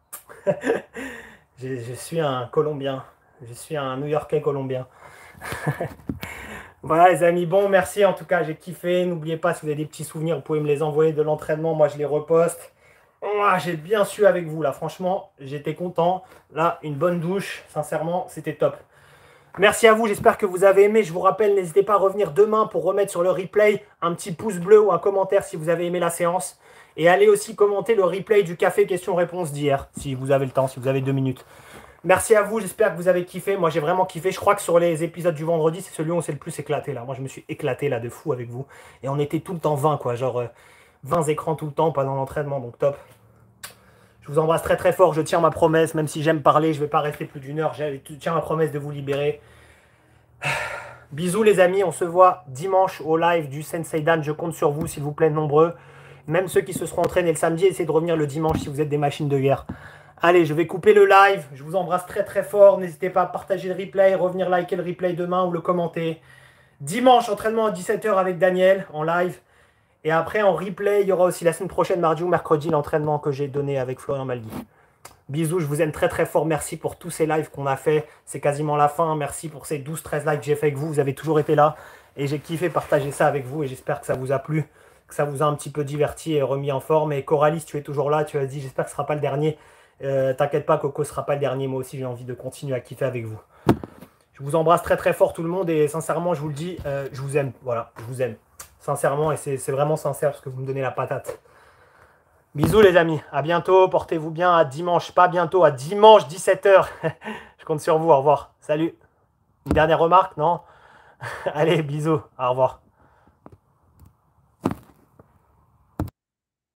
A: je, je suis un Colombien. Je suis un New-Yorkais colombien. Voilà les amis, bon merci en tout cas, j'ai kiffé. N'oubliez pas, si vous avez des petits souvenirs, vous pouvez me les envoyer de l'entraînement, moi je les reposte. Oh, j'ai bien su avec vous là, franchement, j'étais content. Là, une bonne douche, sincèrement, c'était top. Merci à vous, j'espère que vous avez aimé. Je vous rappelle, n'hésitez pas à revenir demain pour remettre sur le replay un petit pouce bleu ou un commentaire si vous avez aimé la séance. Et allez aussi commenter le replay du café question-réponse d'hier, si vous avez le temps, si vous avez deux minutes. Merci à vous, j'espère que vous avez kiffé. Moi, j'ai vraiment kiffé. Je crois que sur les épisodes du vendredi, c'est celui où on s'est le plus éclaté là. Moi, je me suis éclaté là de fou avec vous. Et on était tout le temps vingt, quoi. Genre euh, vingt écrans tout le temps pendant l'entraînement, donc top. Je vous embrasse très très fort. Je tiens ma promesse, même si j'aime parler, je ne vais pas rester plus d'une heure. Je tiens ma promesse de vous libérer. Bisous les amis, on se voit dimanche au live du Sensei Dan. Je compte sur vous, s'il vous plaît, nombreux. Même ceux qui se seront entraînés le samedi, essayez de revenir le dimanche si vous êtes des machines de guerre. Allez, je vais couper le live. Je vous embrasse très très fort. N'hésitez pas à partager le replay, revenir liker le replay demain ou le commenter. Dimanche, entraînement à dix-sept heures avec Daniel en live. Et après, en replay, il y aura aussi la semaine prochaine, mardi ou mercredi, l'entraînement que j'ai donné avec Florian Malgui. Bisous, je vous aime très très fort. Merci pour tous ces lives qu'on a fait. C'est quasiment la fin. Merci pour ces douze treize lives que j'ai fait avec vous. Vous avez toujours été là. Et j'ai kiffé partager ça avec vous. Et j'espère que ça vous a plu, que ça vous a un petit peu diverti et remis en forme. Et Coralie, tu es toujours là. Tu as dit, j'espère que ce ne sera pas le dernier. Euh, T'inquiète pas, Coco ne sera pas le dernier. Moi aussi, j'ai envie de continuer à kiffer avec vous. Je vous embrasse très très fort tout le monde. Et sincèrement, je vous le dis, euh, je vous aime. Voilà, je vous aime. Sincèrement, et c'est vraiment sincère parce que vous me donnez la patate. Bisous les amis, à bientôt, portez-vous bien, à dimanche, pas bientôt, à dimanche dix-sept heures. Je compte sur vous, au revoir. Salut. Une dernière remarque, non? Allez, bisous, au revoir.